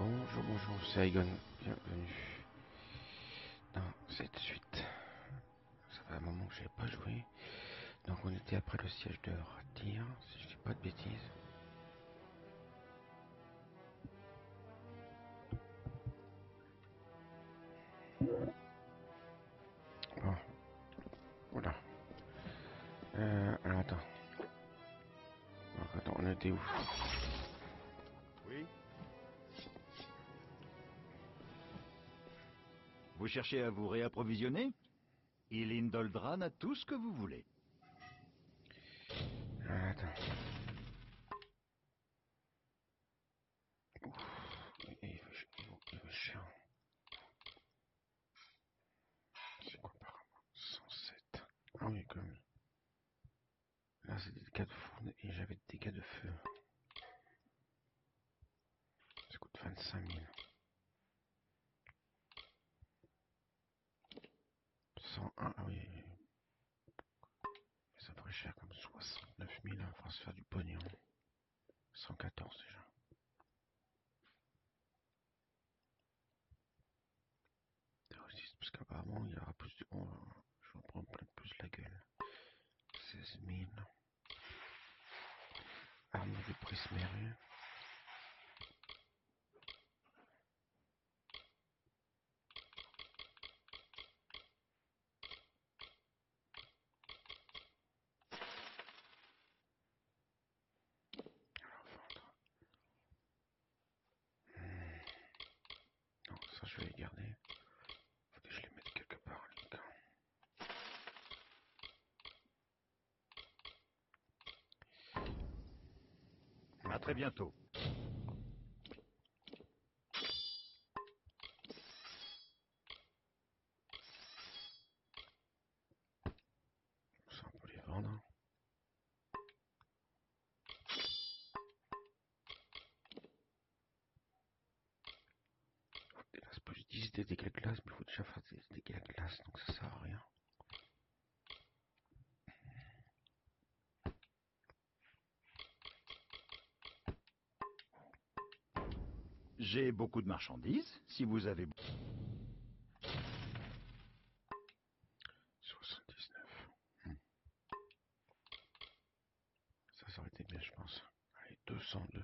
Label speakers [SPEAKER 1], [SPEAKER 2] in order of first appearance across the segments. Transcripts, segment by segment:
[SPEAKER 1] Bonjour, bonjour, c'est Aigon. Bienvenue dans cette suite. Ça fait un moment que je n'ai pas joué. Donc on était après le siège de Ratyr, si je dis pas de bêtises. Bon, voilà. Alors attends. Donc, attends, on était où?
[SPEAKER 2] Oui. Vous cherchez à vous réapprovisionner? Ilindoldran a tout ce que vous voulez.
[SPEAKER 1] Attends. Ouf, il veut cher. C'est quoi par rapport 107. Ah oui, comme. Là, c'est des dégâts de fourne et j'avais des dégâts de feu. Ça coûte 25 000. 101, ah oui. Mais ça ferait cher comme 69 000. Il va se faire du pognon. 114 déjà. Parce qu'apparemment, il y aura plus de. Je vais en prendre plein plus la gueule. 16 000. Arme de prisméré. Alors, vendre. Non, ça je vais les garder. Faut que je les mette quelque part, les gars.
[SPEAKER 2] À très bientôt.
[SPEAKER 1] Ça, on peut les vendre. Là, c'est plus 10 des dégâts de glace, mais il faut déjà faire des dégâts de glace, donc ça sert à rien.
[SPEAKER 2] J'ai beaucoup de marchandises, si vous avez...
[SPEAKER 1] 79. Ça aurait été bien, je pense. Allez, 202.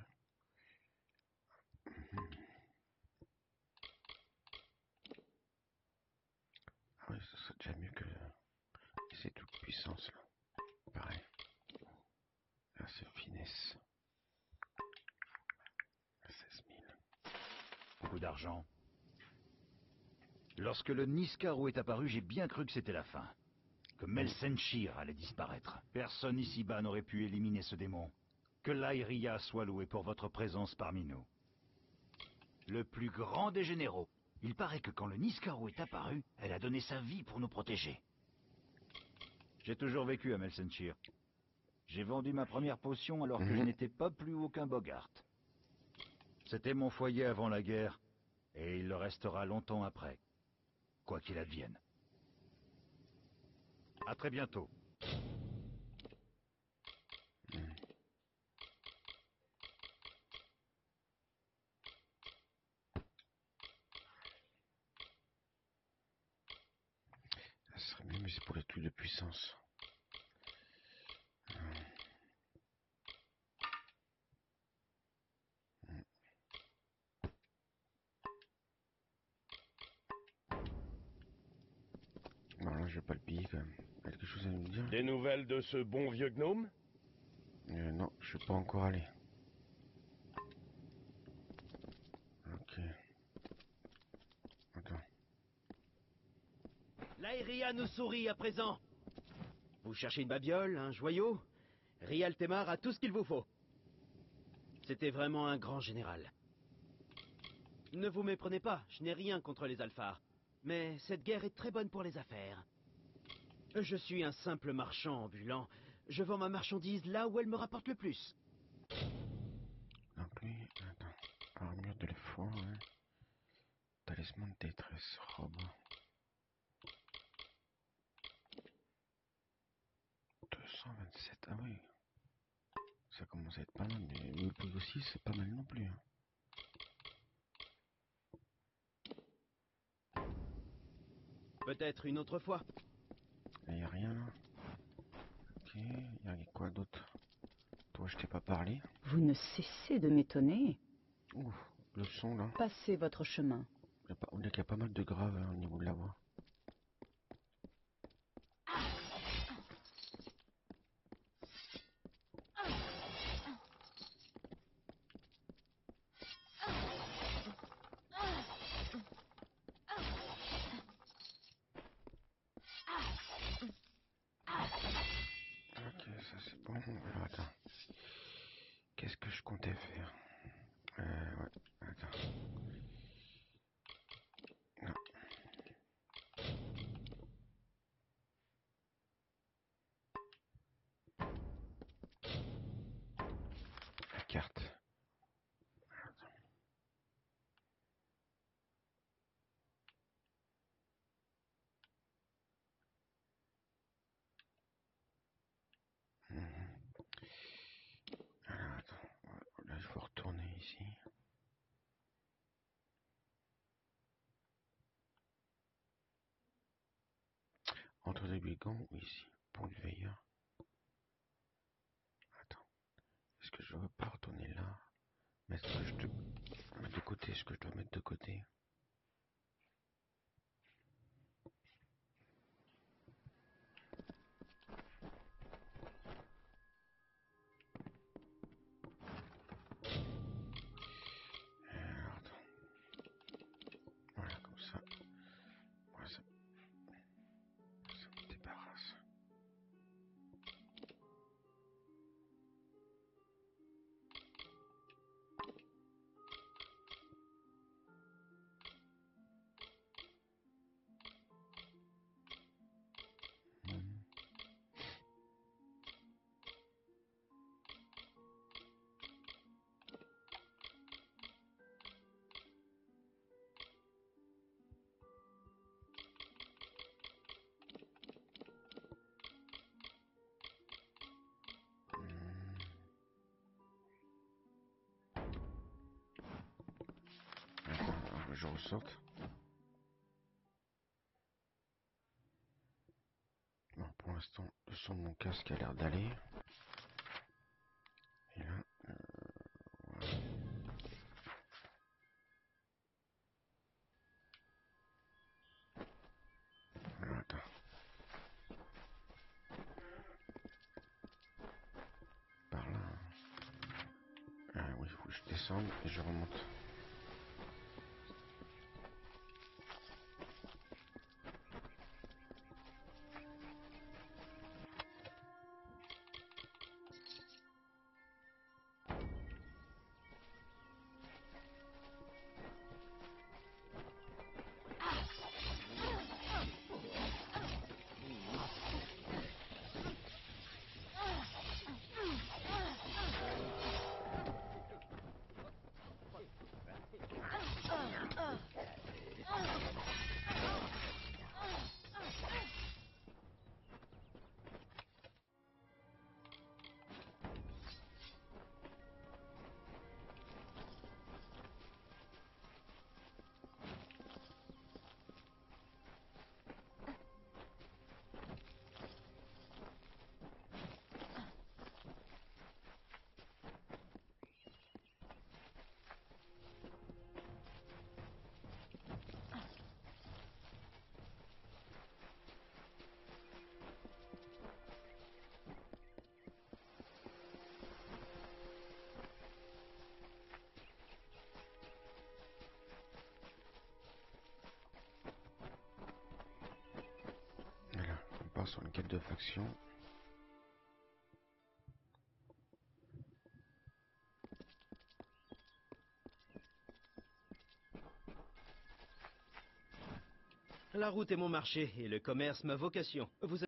[SPEAKER 1] Ah oui, ça serait déjà mieux que... C'est toute puissance, là. Pareil. Là, c'est finesse. 16 000.
[SPEAKER 2] Beaucoup d'argent. Lorsque le Niskaru est apparu, j'ai bien cru que c'était la fin. Que Melsenshir allait disparaître. Personne ici-bas n'aurait pu éliminer ce démon. Que l'Aïria soit louée pour votre présence parmi nous. Le plus grand des généraux. Il paraît que quand le Niskaru est apparu, elle a donné sa vie pour nous protéger. J'ai toujours vécu à Melsenshir. J'ai vendu ma première potion alors que je n'étais pas plus haut qu'un Bogart. C'était mon foyer avant la guerre, et il le restera longtemps après, quoi qu'il advienne. À très bientôt.
[SPEAKER 1] Ça serait mieux, mais c'est pour les trucs de puissance. Bon, là, je vais pas le piller quand même. Quelque chose à nous dire?
[SPEAKER 3] Des nouvelles de ce bon vieux gnome?
[SPEAKER 1] Non, je suis pas encore allé. Ok. Attends.
[SPEAKER 4] L'Aéria nous sourit à présent. Vous cherchez une babiole, un joyau? Rial Temar a tout ce qu'il vous faut. C'était vraiment un grand général. Ne vous méprenez pas, je n'ai rien contre les Alphars. Mais cette guerre est très bonne pour les affaires. Je suis un simple marchand ambulant. Je vends ma marchandise là où elle me rapporte le plus.
[SPEAKER 1] Donc lui, attends. Armure de l'effort, ouais. Talisman de détresse, robe. 227, ah oui. Ça commence à être pas mal, mais le prix aussi, c'est pas mal non plus. Hein.
[SPEAKER 4] Peut-être une autre fois.
[SPEAKER 1] Il n'y a rien là. Ok, il y a quoi d'autre? Toi, je t'ai pas parlé.
[SPEAKER 5] Vous ne cessez de m'étonner.
[SPEAKER 1] Ouh, le son là.
[SPEAKER 5] Passez votre chemin.
[SPEAKER 1] On dirait qu'il y a pas mal de graves hein, au niveau de la voix. Ok, ça c'est bon. Alors attends. Qu'est-ce que je comptais faire? Ouais, attends. Non. La carte. Attends. Mhm. Alors attends. Là, il faut retourner ici. Entre les brigands ou ici? Pont du veilleur. Attends. Est-ce que je dois pas retourner là? Mettre de côté ce que je dois mettre de côté. Alors, attends. Voilà, comme ça. Voilà, ça me débarrasse. Mhm. Mhm. Attends, je ressorte. Bon, pour l'instant, le son de mon casque a l'air d'aller. Et là, voilà. Alors, attends. Par là. Ah oui, il faut que je descende et je remonte. Voilà, on part sur une quête de faction.
[SPEAKER 4] La route est mon marché et le commerce ma vocation. Vous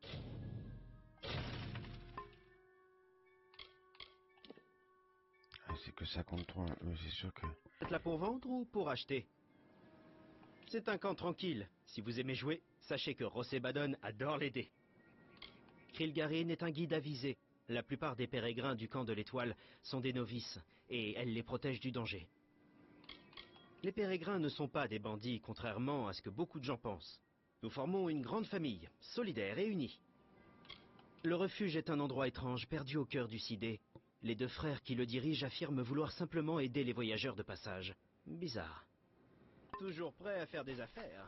[SPEAKER 1] Ah, c'est que ça compte trop, hein. C'est sûr que...
[SPEAKER 4] êtes là pour vendre ou pour acheter? C'est un camp tranquille. Si vous aimez jouer, sachez que Rossebadon adore les dés. Krilgarin est un guide avisé. La plupart des pérégrins du camp de l'Étoile sont des novices, et elle les protège du danger. Les pérégrins ne sont pas des bandits, contrairement à ce que beaucoup de gens pensent. Nous formons une grande famille, solidaire et unie. Le refuge est un endroit étrange, perdu au cœur du Sidé. Les deux frères qui le dirigent affirment vouloir simplement aider les voyageurs de passage. Bizarre. Toujours prêt à faire des affaires.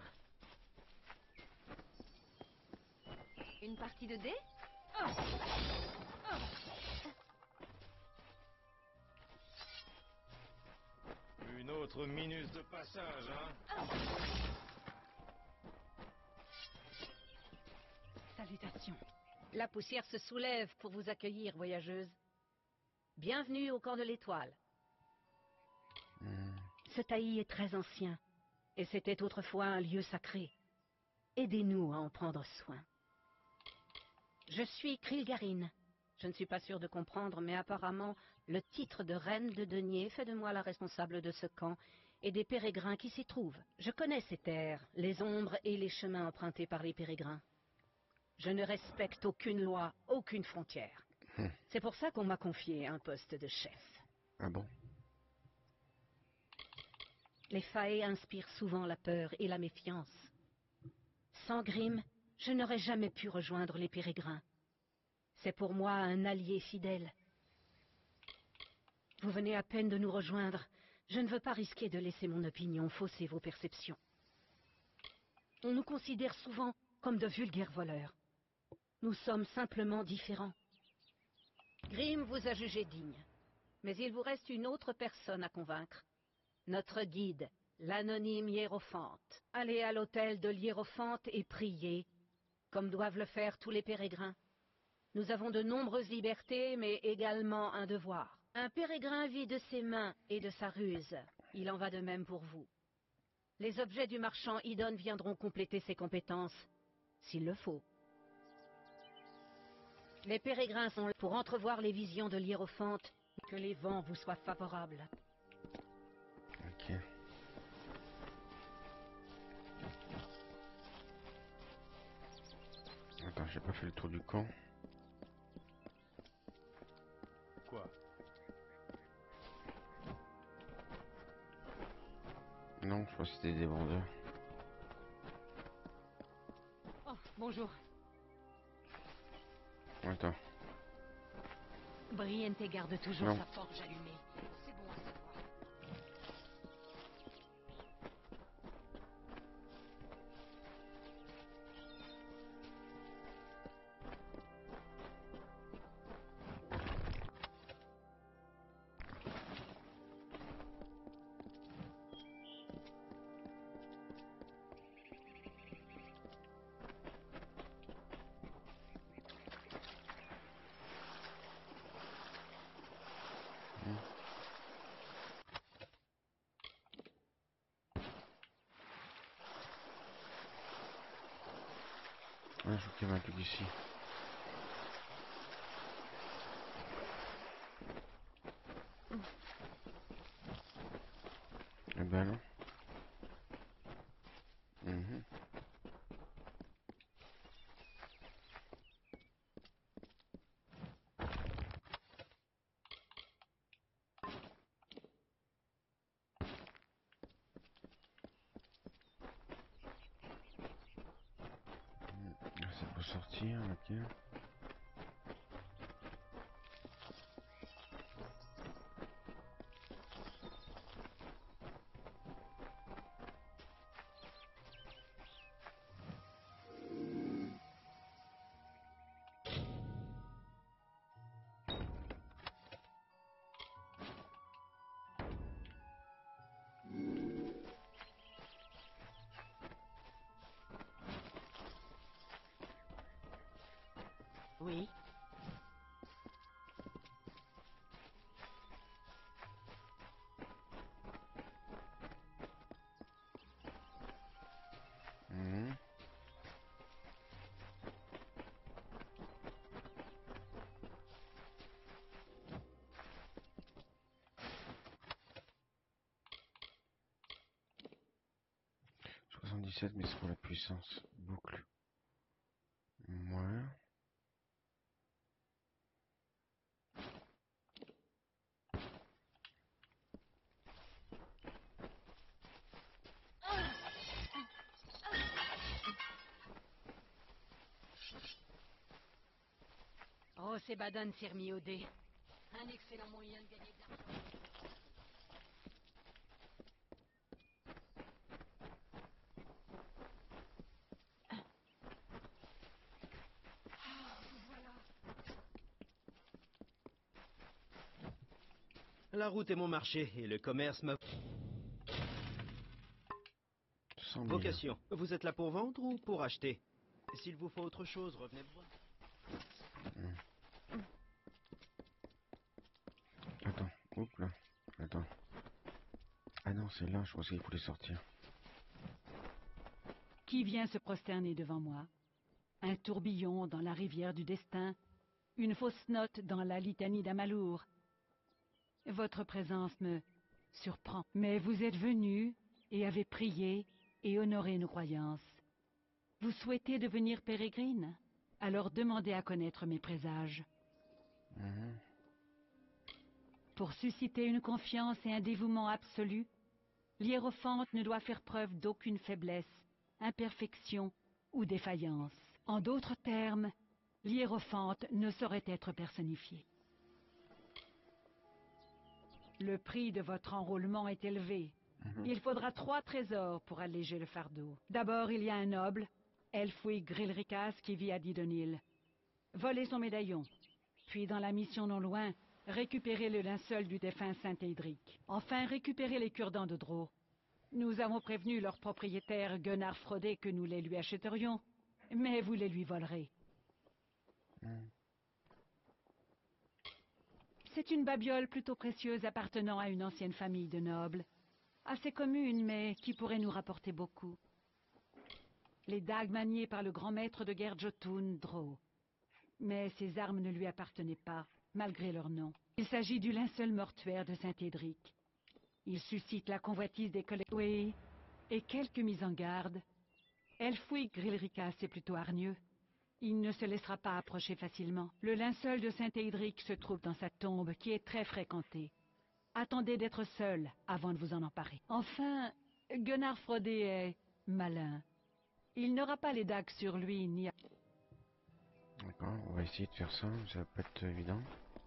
[SPEAKER 6] Une partie de dés?
[SPEAKER 2] Une autre minus de passage, hein?
[SPEAKER 7] Salutations. La poussière se soulève pour vous accueillir, voyageuse. Bienvenue au camp de l'Étoile. Ce taillis est très ancien, et c'était autrefois un lieu sacré. Aidez-nous à en prendre soin. Je suis Krilgarine. Je ne suis pas sûre de comprendre, mais apparemment, le titre de reine de denier fait de moi la responsable de ce camp et des pérégrins qui s'y trouvent. Je connais ces terres, les ombres et les chemins empruntés par les pérégrins. Je ne respecte aucune loi, aucune frontière. C'est pour ça qu'on m'a confié un poste de chef.
[SPEAKER 1] Ah bon?
[SPEAKER 7] Les Fae inspirent souvent la peur et la méfiance. Sans Grim, je n'aurais jamais pu rejoindre les pérégrins. C'est pour moi un allié fidèle. Vous venez à peine de nous rejoindre. Je ne veux pas risquer de laisser mon opinion fausser vos perceptions. On nous considère souvent comme de vulgaires voleurs. Nous sommes simplement différents. Grim vous a jugé digne. Mais il vous reste une autre personne à convaincre. Notre guide, l'anonyme Hiérophante. Allez à l'hôtel de l'Hiérophante et priez, comme doivent le faire tous les pérégrins. Nous avons de nombreuses libertés, mais également un devoir. Un pérégrin vit de ses mains et de sa ruse. Il en va de même pour vous. Les objets du marchand Idon viendront compléter ses compétences, s'il le faut. Les pérégrins sont là pour entrevoir les visions de l'Hiérophante. Que les vents vous soient favorables.
[SPEAKER 1] Ok. Attends, j'ai pas fait le tour du camp.
[SPEAKER 2] Quoi?
[SPEAKER 1] Non, je crois que c'était des vendeurs.
[SPEAKER 7] Oh, bonjour.
[SPEAKER 1] Attends.
[SPEAKER 7] Briente garde toujours
[SPEAKER 1] Non.
[SPEAKER 7] sa forge allumée. C'est bon à savoir.
[SPEAKER 1] Ah, je crois qu'il y avait un truc ici. Eh ben non. Mhm. Là, c'est pour sortir, ok.
[SPEAKER 7] Oui.
[SPEAKER 1] Mhm. .77, mais c'est pour la puissance. Boucle. Ouais.
[SPEAKER 7] Sebadan s'est remis au dé. Un excellent moyen de gagner de l'argent.
[SPEAKER 4] La route est mon marché et le commerce ma
[SPEAKER 1] 100 000.
[SPEAKER 4] vocation. Vous êtes là pour vendre ou pour acheter? S'il vous faut autre chose, revenez me voir.
[SPEAKER 1] Attends, oups là. Attends. Ah non, c'est là, je pensais qu'il voulait sortir.
[SPEAKER 8] Qui vient se prosterner devant moi? Un tourbillon dans la rivière du destin? Une fausse note dans la litanie d'Amalour? Votre présence me surprend. Mais vous êtes venu et avez prié et honoré nos croyances. Vous souhaitez devenir pérégrine? Alors demandez à connaître mes présages. Pour susciter une confiance et un dévouement absolu, l'hiérophante ne doit faire preuve d'aucune faiblesse, imperfection ou défaillance. En d'autres termes, l'hiérophante ne saurait être personnifiée. Le prix de votre enrôlement est élevé. Il faudra 3 trésors pour alléger le fardeau. D'abord, il y a un noble, Elfwig Grilrikas, qui vit à Didonil. Volez son médaillon. Puis, dans la mission non loin, récupérez le linceul du défunt Saint Édric. Enfin, récupérez les cure-dents de Drô. Nous avons prévenu leur propriétaire Gunnar Frodé que nous les lui achèterions, mais vous les lui volerez. C'est une babiole plutôt précieuse appartenant à une ancienne famille de nobles. Assez commune, mais qui pourrait nous rapporter beaucoup. Les dagues maniées par le grand maître de guerre Jotun, Drô. Mais ces armes ne lui appartenaient pas, malgré leur nom. Il s'agit du linceul mortuaire de Saint-Édric. Il suscite la convoitise des collègues. Oui, et quelques mises en garde. Elfwig Grilrikas est plutôt hargneux. Il ne se laissera pas approcher facilement. Le linceul de Saint-Édric se trouve dans sa tombe, qui est très fréquentée. Attendez d'être seul avant de vous en emparer. Enfin, Gunnar Frodé est malin. Il n'aura pas les dagues sur lui, ni...
[SPEAKER 1] D'accord, on va essayer de faire ça, ça va pas être évident.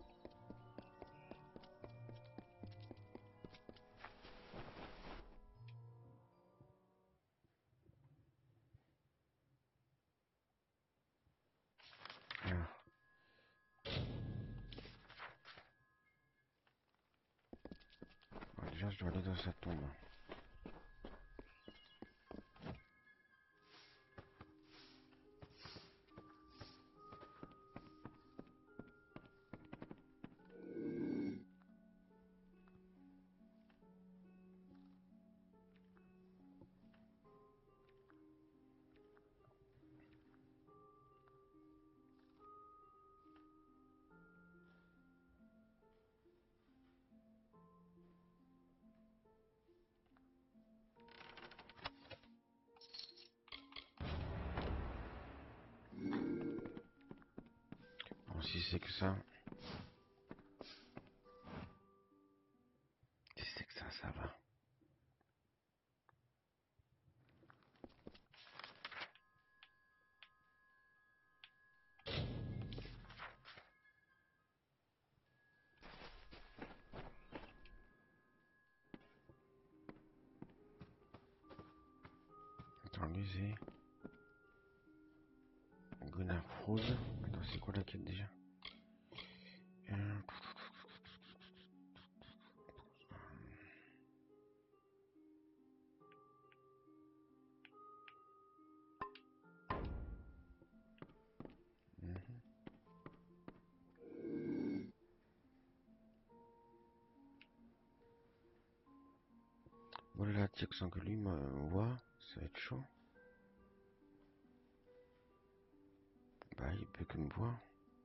[SPEAKER 1] Alors. Bon, déjà, je dois aller dans sa tombe. Bon, si c'est que ça... Si c'est que ça va. Attends, lui c'est... Gunnar Froud. Attends, c'est quoi la quête déjà? Voilà, tiens que sans que lui me voit, ça va être chaud. Bah, il peut que me voir.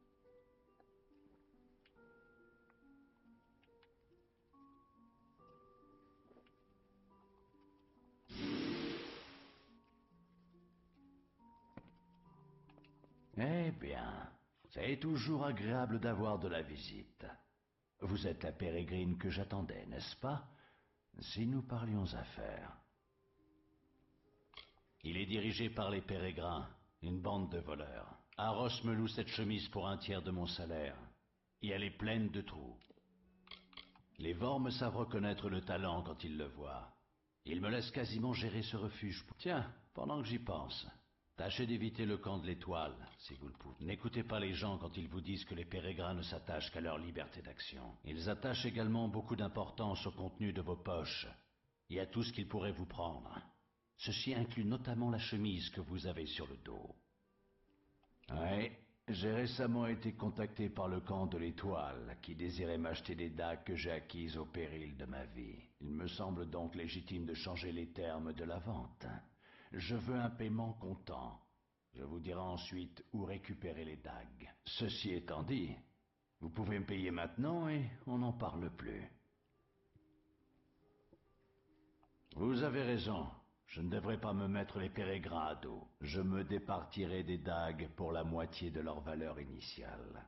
[SPEAKER 2] Eh bien, c'est toujours agréable d'avoir de la visite. Vous êtes la pérégrine que j'attendais, n'est-ce pas? Si nous parlions affaires. Il est dirigé par les pérégrins, une bande de voleurs. Aros me loue cette chemise pour un tiers de mon salaire. Et elle est pleine de trous. Les Vormes savent reconnaître le talent quand ils le voient. Ils me laissent quasiment gérer ce refuge. Tiens, pendant que j'y pense, tâchez d'éviter le camp de l'Étoile, si vous le pouvez. N'écoutez pas les gens quand ils vous disent que les pérégrins ne s'attachent qu'à leur liberté d'action. Ils attachent également beaucoup d'importance au contenu de vos poches et à tout ce qu'ils pourraient vous prendre. Ceci inclut notamment la chemise que vous avez sur le dos. Oui, j'ai récemment été contacté par le camp de l'Étoile, qui désirait m'acheter des dagues que j'ai acquises au péril de ma vie. Il me semble donc légitime de changer les termes de la vente. Je veux un paiement comptant. Je vous dirai ensuite où récupérer les dagues. Ceci étant dit, vous pouvez me payer maintenant et on n'en parle plus. Vous avez raison. Je ne devrais pas me mettre les pérégrins à dos. Je me départirai des dagues pour la moitié de leur valeur initiale.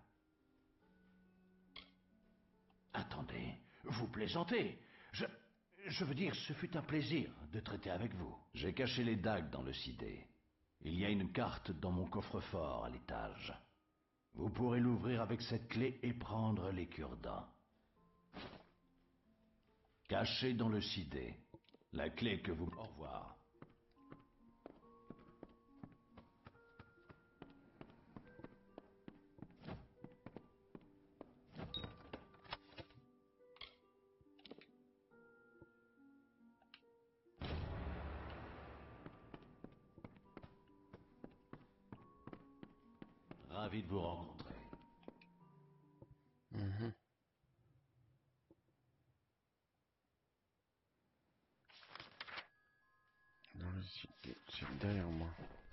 [SPEAKER 2] Attendez, vous plaisantez. Je veux dire, ce fut un plaisir de traiter avec vous. J'ai caché les dagues dans le sidé. Il y a une carte dans mon coffre-fort à l'étage. Vous pourrez l'ouvrir avec cette clé et prendre les cure-dents. Cachée dans le sidé. La clé que vous... Au revoir. Ravi de vous rencontrer.
[SPEAKER 1] Non, c'est derrière moi.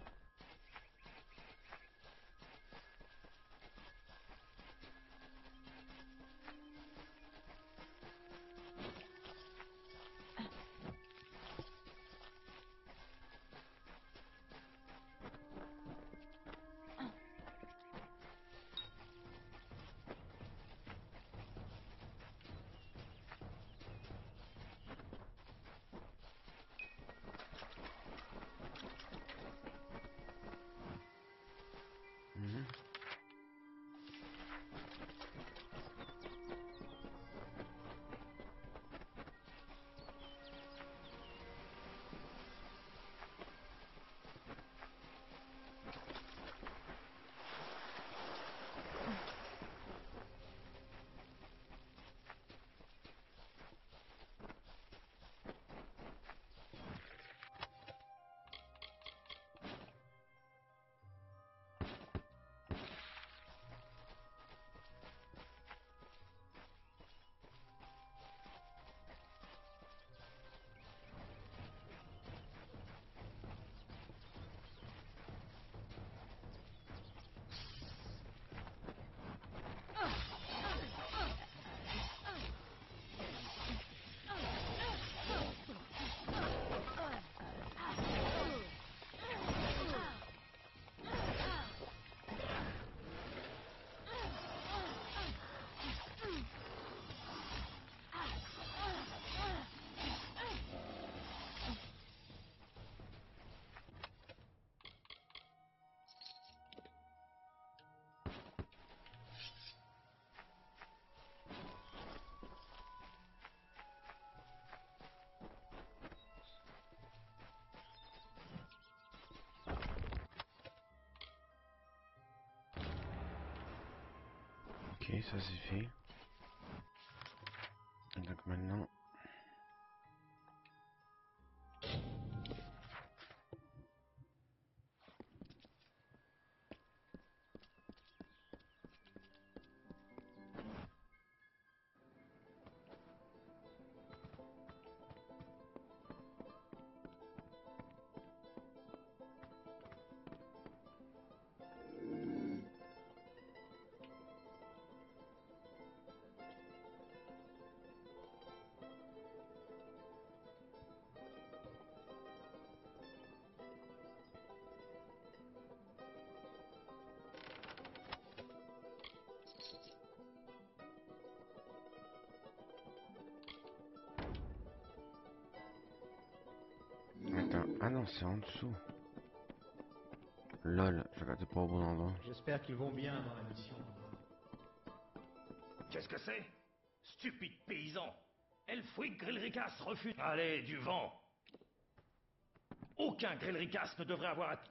[SPEAKER 1] Ok, ça c'est fait. Donc maintenant... Attends, ah non, c'est en dessous. Lol, je regardais pas au bon endroit.
[SPEAKER 9] J'espère qu'ils vont bien dans la mission.
[SPEAKER 2] Qu'est-ce que c'est? Stupide paysan! Elfric Grillricas refuse... Allez, du vent! Aucun Grillricas ne devrait avoir à...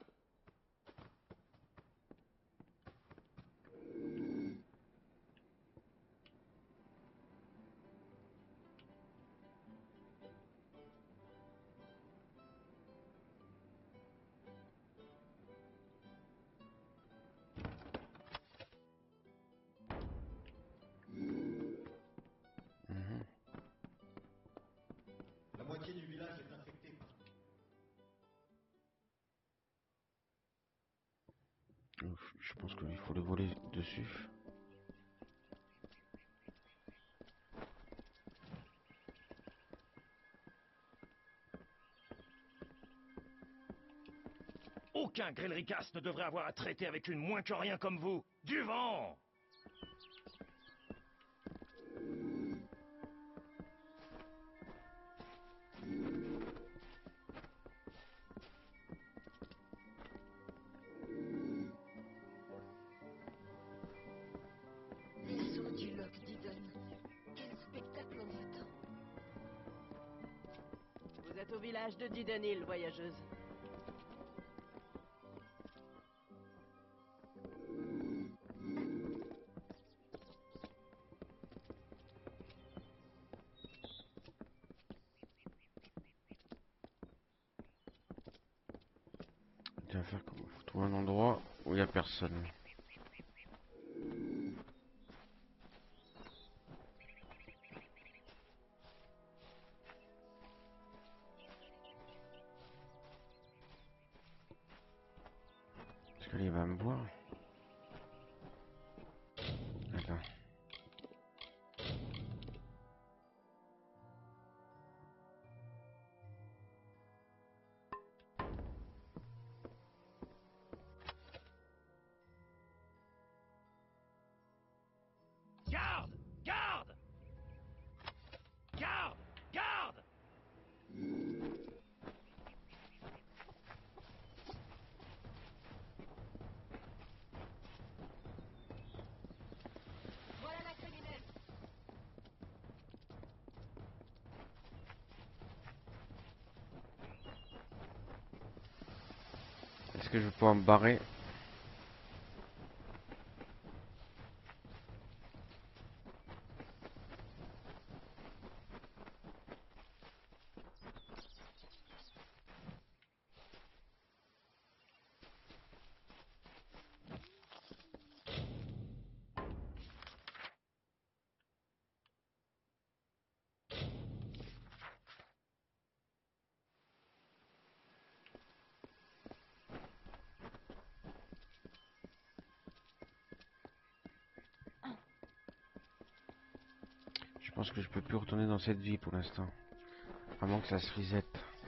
[SPEAKER 9] La moitié du village est infectée par...
[SPEAKER 1] Je pense qu'il faut le voler dessus.
[SPEAKER 2] Aucun Grillricas ne devrait avoir à traiter avec une moins que rien comme vous! Du vent!
[SPEAKER 6] Les eaux du lac d'Iden. Quel spectacle envoûtant.
[SPEAKER 10] Vous êtes au village de Didenil, voyageuse.
[SPEAKER 1] Tiens, faire comment? Faut trouver un endroit où il n'y a personne. Est-ce qu'il va me voir? Attends.
[SPEAKER 2] Garde! Garde! Garde! Garde!
[SPEAKER 6] Voilà la criminelle.
[SPEAKER 1] Est-ce que je vais pouvoir me barrer? Je pense que je peux plus retourner dans cette vie pour l'instant. À moins que ça se reset.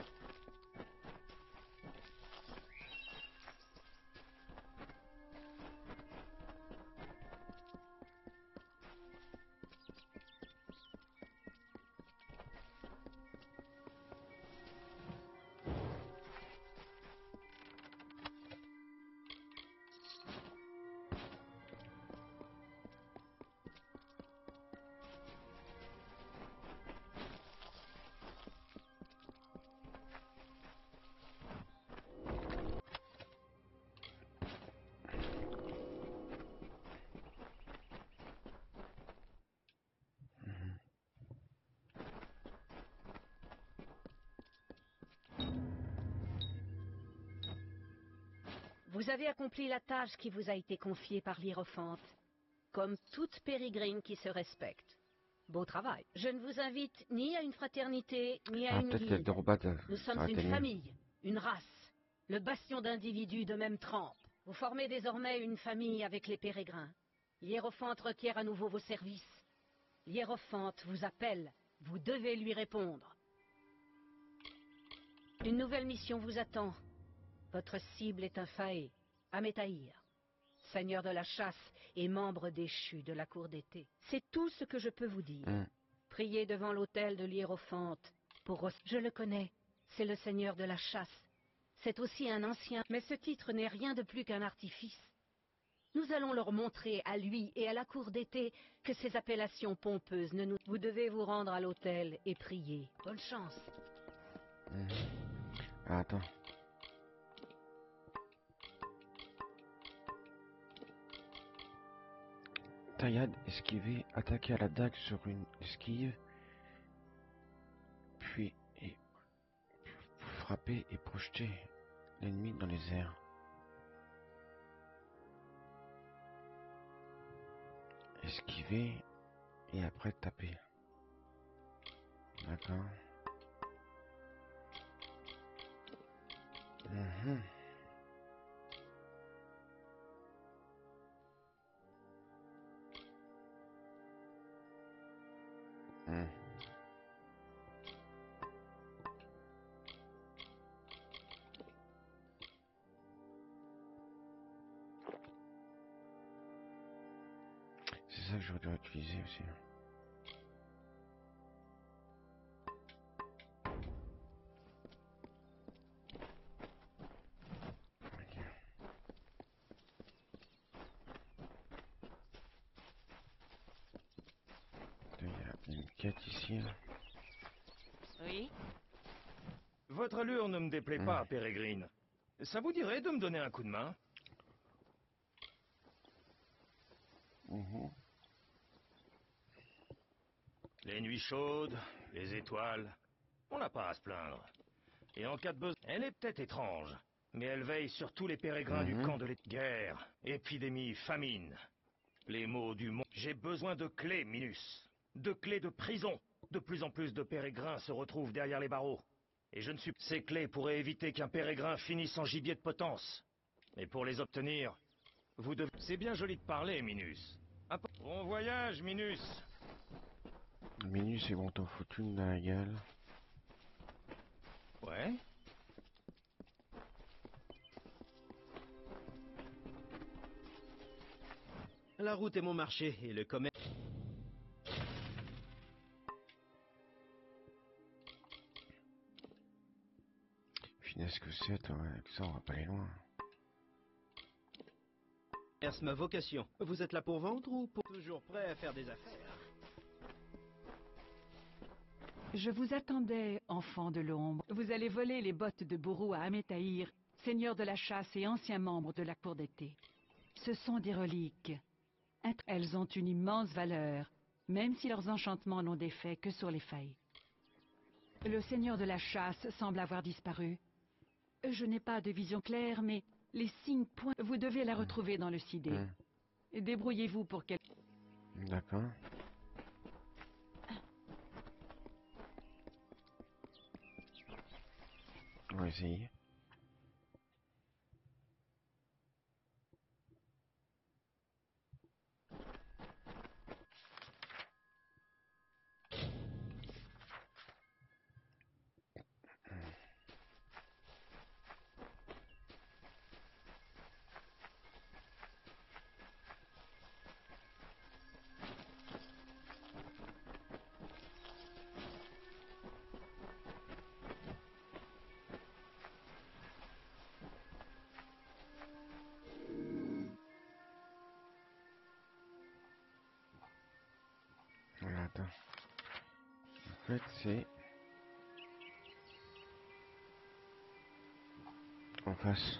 [SPEAKER 7] Vous avez accompli la tâche qui vous a été confiée par l'Hiérophante, comme toute pérégrine qui se respecte. Beau travail. Je ne vous invite ni à une fraternité, ni à
[SPEAKER 1] Ah,
[SPEAKER 7] une
[SPEAKER 1] peut-être que
[SPEAKER 7] guilde.
[SPEAKER 1] de rebattre.
[SPEAKER 7] Nous
[SPEAKER 1] Ça
[SPEAKER 7] sommes
[SPEAKER 1] aurait
[SPEAKER 7] une
[SPEAKER 1] été mieux.
[SPEAKER 7] famille, une race, le bastion d'individus de même trempe. Vous formez désormais une famille avec les pérégrins. L'Hiérophante requiert à nouveau vos services. L'Hiérophante vous appelle, vous devez lui répondre. Une nouvelle mission vous attend. Votre cible est un Faé, Amétaïr, seigneur de la chasse et membre déchu de la cour d'été. C'est tout ce que je peux vous dire. Priez devant l'autel de l'Hiérophante pour... Je le connais, c'est le seigneur de la chasse. C'est aussi un ancien, mais ce titre n'est rien de plus qu'un artifice. Nous allons leur montrer à lui et à la cour d'été que ces appellations pompeuses ne nous... Vous devez vous rendre à l'hôtel et prier. Bonne chance.
[SPEAKER 1] Ah, attends. Taillade, esquiver, attaquer à la dague sur une esquive, puis frapper et projeter l'ennemi dans les airs. Esquiver et après taper. D'accord. C'est ça que j'aurais dû utiliser aussi. Il y a une quête ici.
[SPEAKER 10] Oui?
[SPEAKER 3] Votre allure ne me déplaît pas, Pérégrine. Ça vous dirait de me donner un coup de main? Les nuits chaudes, les étoiles, on n'a pas à se plaindre. Et en cas de besoin, elle est peut-être étrange, mais elle veille sur tous les pérégrins du camp de la guerre, épidémie, famine. Les maux du monde. J'ai besoin de clés, Minus. De clés de prison. De plus en plus de pérégrins se retrouvent derrière les barreaux. Et je ne suis... Ces clés pourraient éviter qu'un pérégrin finisse en gibier de potence. Mais pour les obtenir, vous devez... C'est bien joli de parler, Minus. Bon voyage, Minus.
[SPEAKER 1] Minus, ils vont t'en foutre une dans la gueule.
[SPEAKER 3] Ouais.
[SPEAKER 4] La route est mon marché et le commerce...
[SPEAKER 1] Finesse que c'est, ouais, avec ça on va pas aller loin.
[SPEAKER 4] Est-ce ma vocation? Vous êtes là pour vendre ou pour... Toujours prêt à faire des affaires?
[SPEAKER 8] Je vous attendais, enfant de l'ombre. Vous allez voler les bottes de Bourou à Amétaïr, seigneur de la chasse et ancien membre de la cour d'été. Ce sont des reliques. Elles ont une immense valeur, même si leurs enchantements n'ont d'effet que sur les failles. Le seigneur de la chasse semble avoir disparu. Je n'ai pas de vision claire, mais les signes pointent. Vous devez la retrouver dans le Cidé. Débrouillez-vous pour qu'elle...
[SPEAKER 1] D'accord. On va essayer. Voilà, attends. En fait, c'est... en face.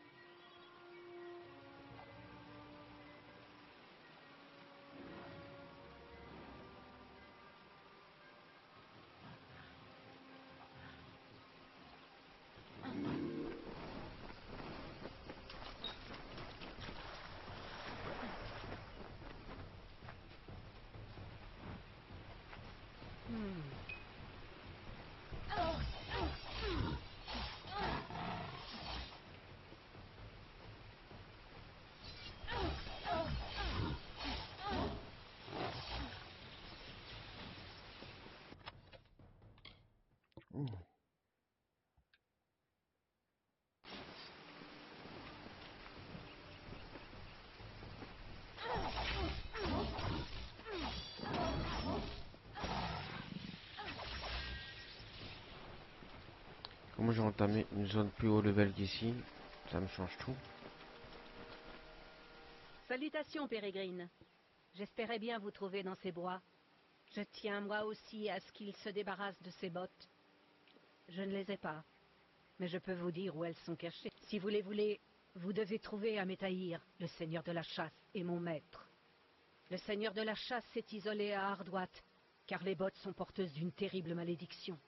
[SPEAKER 1] Ouh. Comment j'ai entamé une zone plus haut level qu'ici, ça me change tout.
[SPEAKER 7] Salutations, Pérégrine. J'espérais bien vous trouver dans ces bois. Je tiens moi aussi à ce qu'il se débarrasse de ses bottes. Je ne les ai pas, mais je peux vous dire où elles sont cachées. Si vous les voulez, vous devez trouver Amétaïr, le seigneur de la chasse, et mon maître. Le seigneur de la chasse s'est isolé à Ardouat, car les bottes sont porteuses d'une terrible malédiction.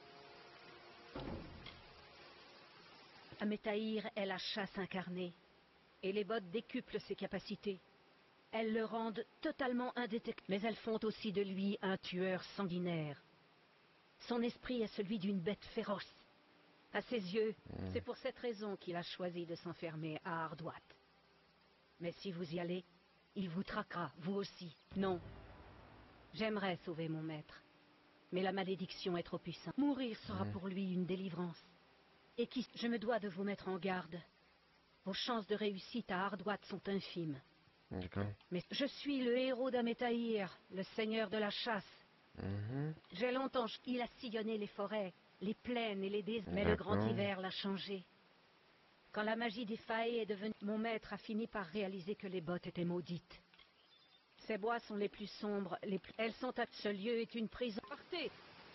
[SPEAKER 7] Amétaïr est la chasse incarnée, et les bottes décuplent ses capacités. Elles le rendent totalement indétectable, mais elles font aussi de lui un tueur sanguinaire. Son esprit est celui d'une bête féroce. À ses yeux, c'est pour cette raison qu'il a choisi de s'enfermer à Ardouat. Mais si vous y allez, il vous traquera, vous aussi. Non. J'aimerais sauver mon maître, mais la malédiction est trop puissante. Mourir sera pour lui une délivrance. Et qui, je me dois de vous mettre en garde. Vos chances de réussite à Ardouat sont infimes.
[SPEAKER 1] D'accord.
[SPEAKER 7] Mais je suis le héros d'Amétaïr, le seigneur de la chasse. J'ai longtemps... Il a sillonné les forêts, les plaines et les déserts. Mais le grand hiver l'a changé. Quand la magie des failles est devenue... Mon maître a fini par réaliser que les bottes étaient maudites. Ces bois sont les plus sombres, les plus... Elles sont à... Ce lieu est une prison. Partez!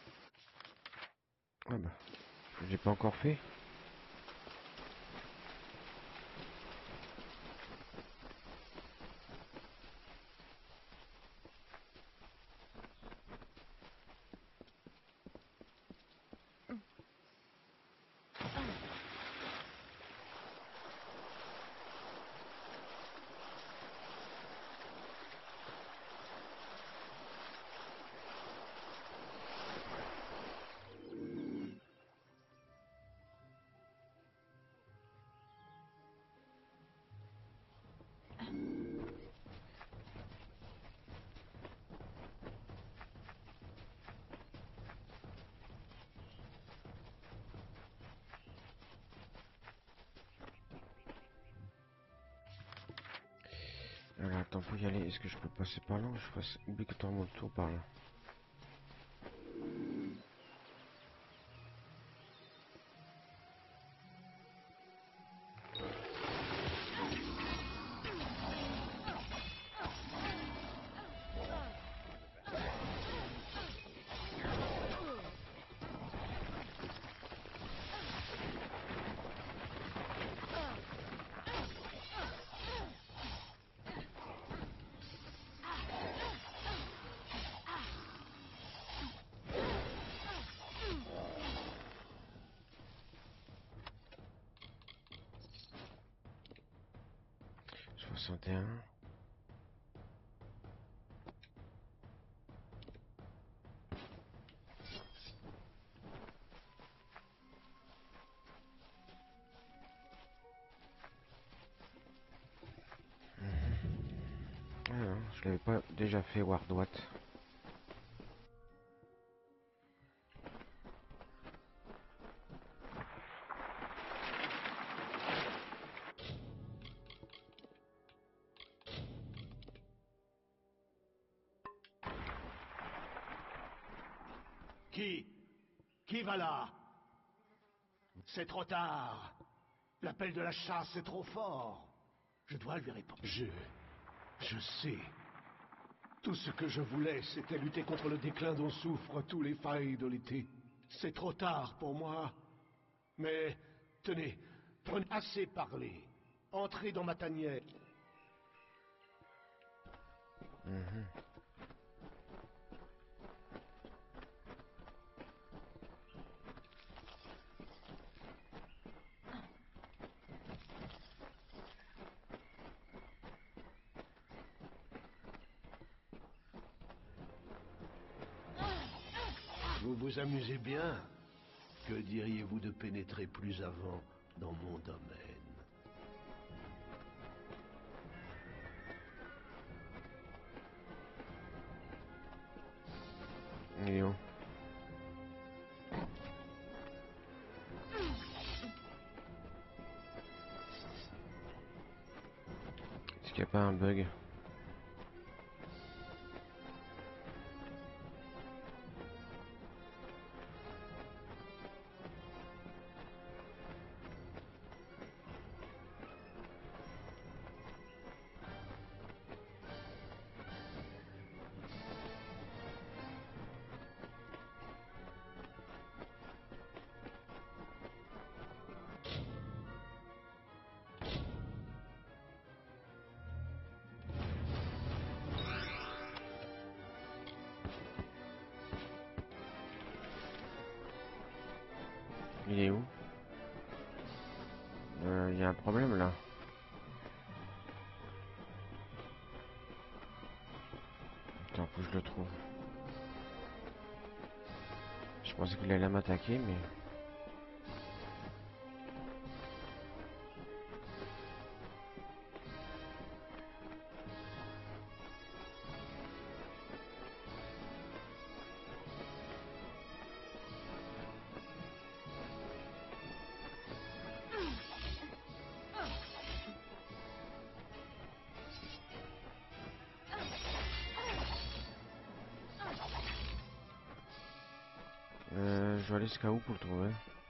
[SPEAKER 1] Ah bah, j'ai pas encore fait. Alors attends, pour y aller, est-ce que je peux passer par là ou je fasse obligatoirement le tour par là? Alors, je l'avais pas déjà fait Ardouat.
[SPEAKER 11] Qui va là? C'est trop tard. L'appel de la chasse est trop fort. Je dois lui répondre. Je sais. Tout ce que je voulais, c'était lutter contre le déclin dont souffrent tous les failles de l'été. C'est trop tard pour moi. Mais, tenez, prenez assez parlé. Entrez dans ma tanière. Vous vous amusez bien. Que diriez-vous de pénétrer plus avant dans mon domaine?
[SPEAKER 1] Léon. Est-ce qu'il n'y a pas un bug? Il est où? Il y a un problème là. Attends, faut que je le trouve. Je pensais qu'il allait m'attaquer, mais... je vais aller jusqu'à où pour le trouver?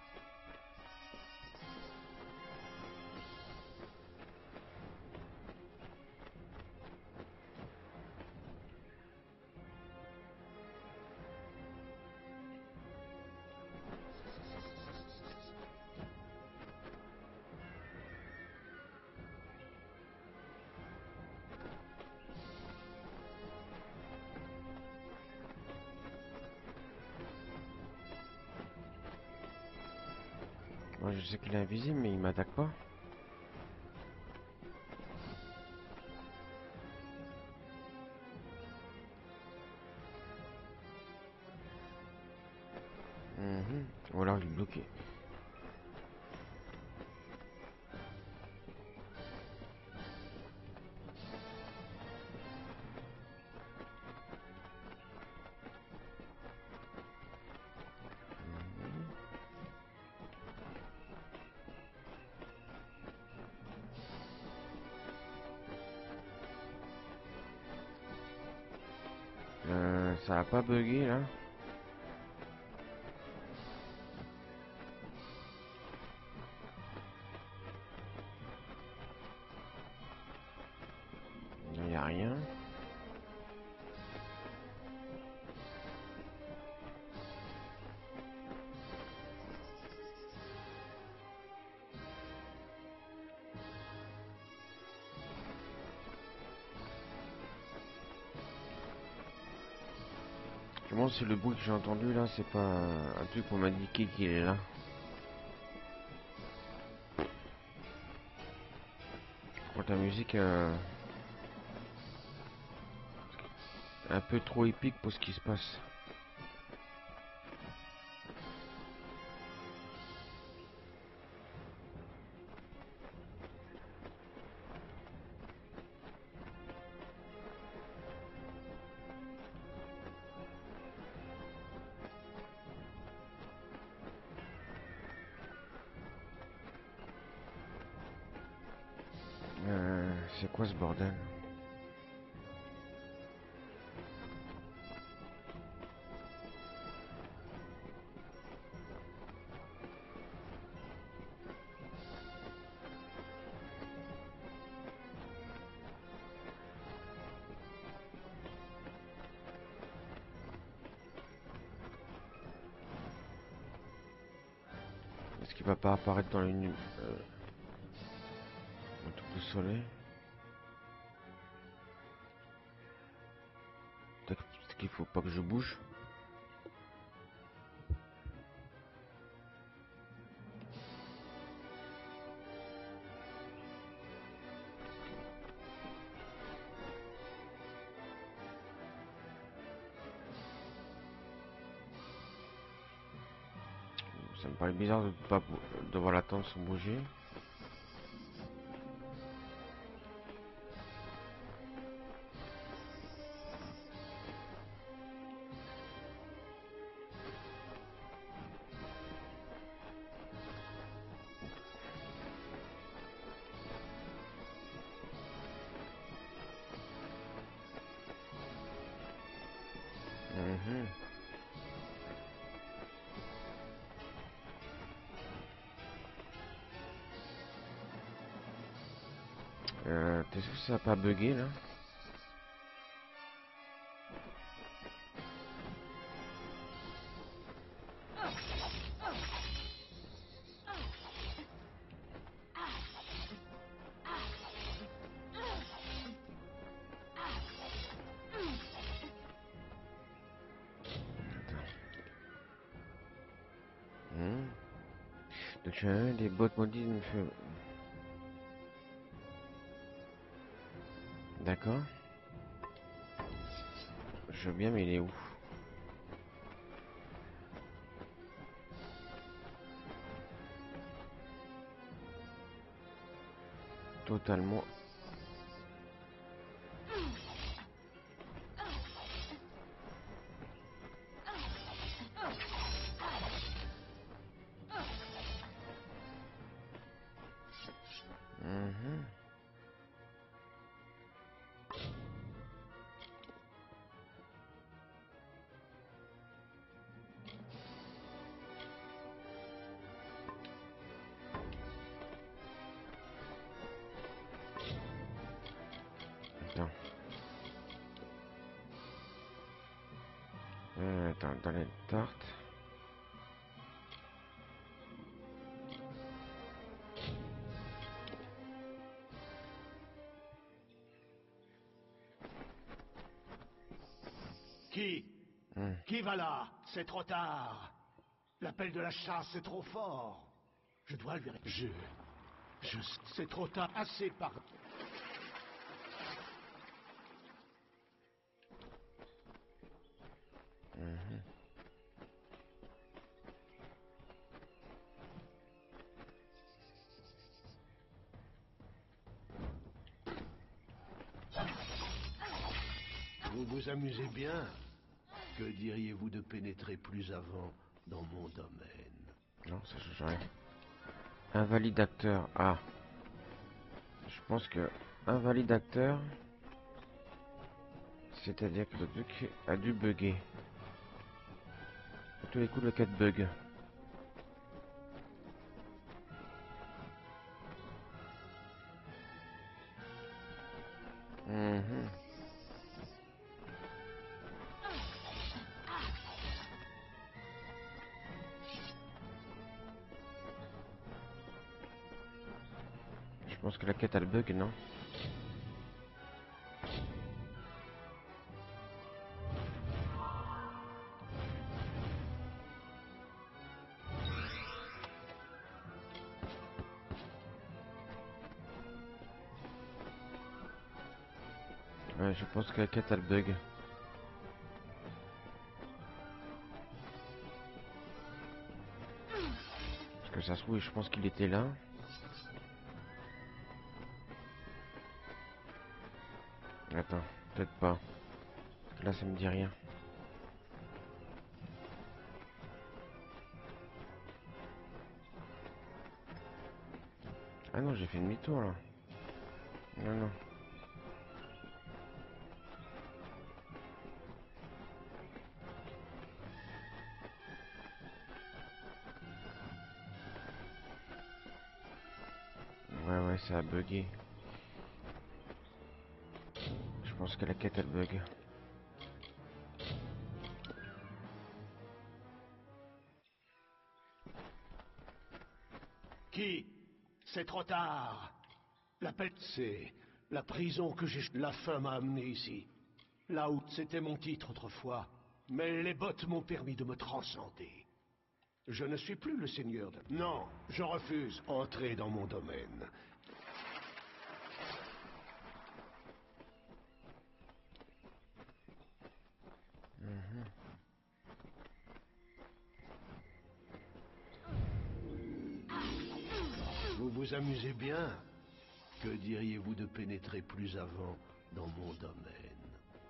[SPEAKER 1] Moi je sais qu'il est invisible mais il m'attaque pas. Ou alors il est bloqué. Ça a pas bugué là. Il n'y a rien. Comment c'est le bruit que j'ai entendu là, c'est pas un truc pour m'indiquer qu'il est là. Quand ta musique un peu trop épique pour ce qui se passe. C'est quoi ce bordel? Est-ce qu'il va pas apparaître dans le truc de soleil? Peut-être qu'il faut pas que je bouge. Ça me paraît bizarre de pas devoir l'attendre sans bouger. Est-ce que ça a pas bugué là? Donc tu as des bottes maudites me fait... D'accord. Je veux bien, mais il est où? Totalement. Mhm. Attends. Attends, dans les tartes.
[SPEAKER 11] Qui? Qui va là? C'est trop tard. L'appel de la chasse est trop fort. Je dois lui... C'est trop tard. Assez par... Vous vous amusez bien. Que diriez-vous de pénétrer plus avant dans mon domaine?
[SPEAKER 1] Non, ça change rien. Invalide acteur. Ah. Je pense que invalide acteur, c'est-à-dire que le truc a dû bugger. À tous les coups, le cas de bug. Mhm. Je pense que la quête a le bug, non? Ouais, je pense que la quête a le bug. Parce que ça se trouve, je pense qu'il était là. Attends, peut-être pas. Parce que là, ça me dit rien. Ah non, j'ai fait demi-tour là. Non, non. Ouais, ça a bugué. Je pense que la quête a le bug.
[SPEAKER 11] Qui? C'est trop tard. L'appel... C'est la prison que j'ai... La faim m'a amené ici. Là où c'était mon titre autrefois. Mais les bottes m'ont permis de me transcender. Je ne suis plus le seigneur de... Non, je refuse. Entrez dans mon domaine. Vous vous amusez bien. Que diriez-vous de pénétrer plus avant dans mon domaine?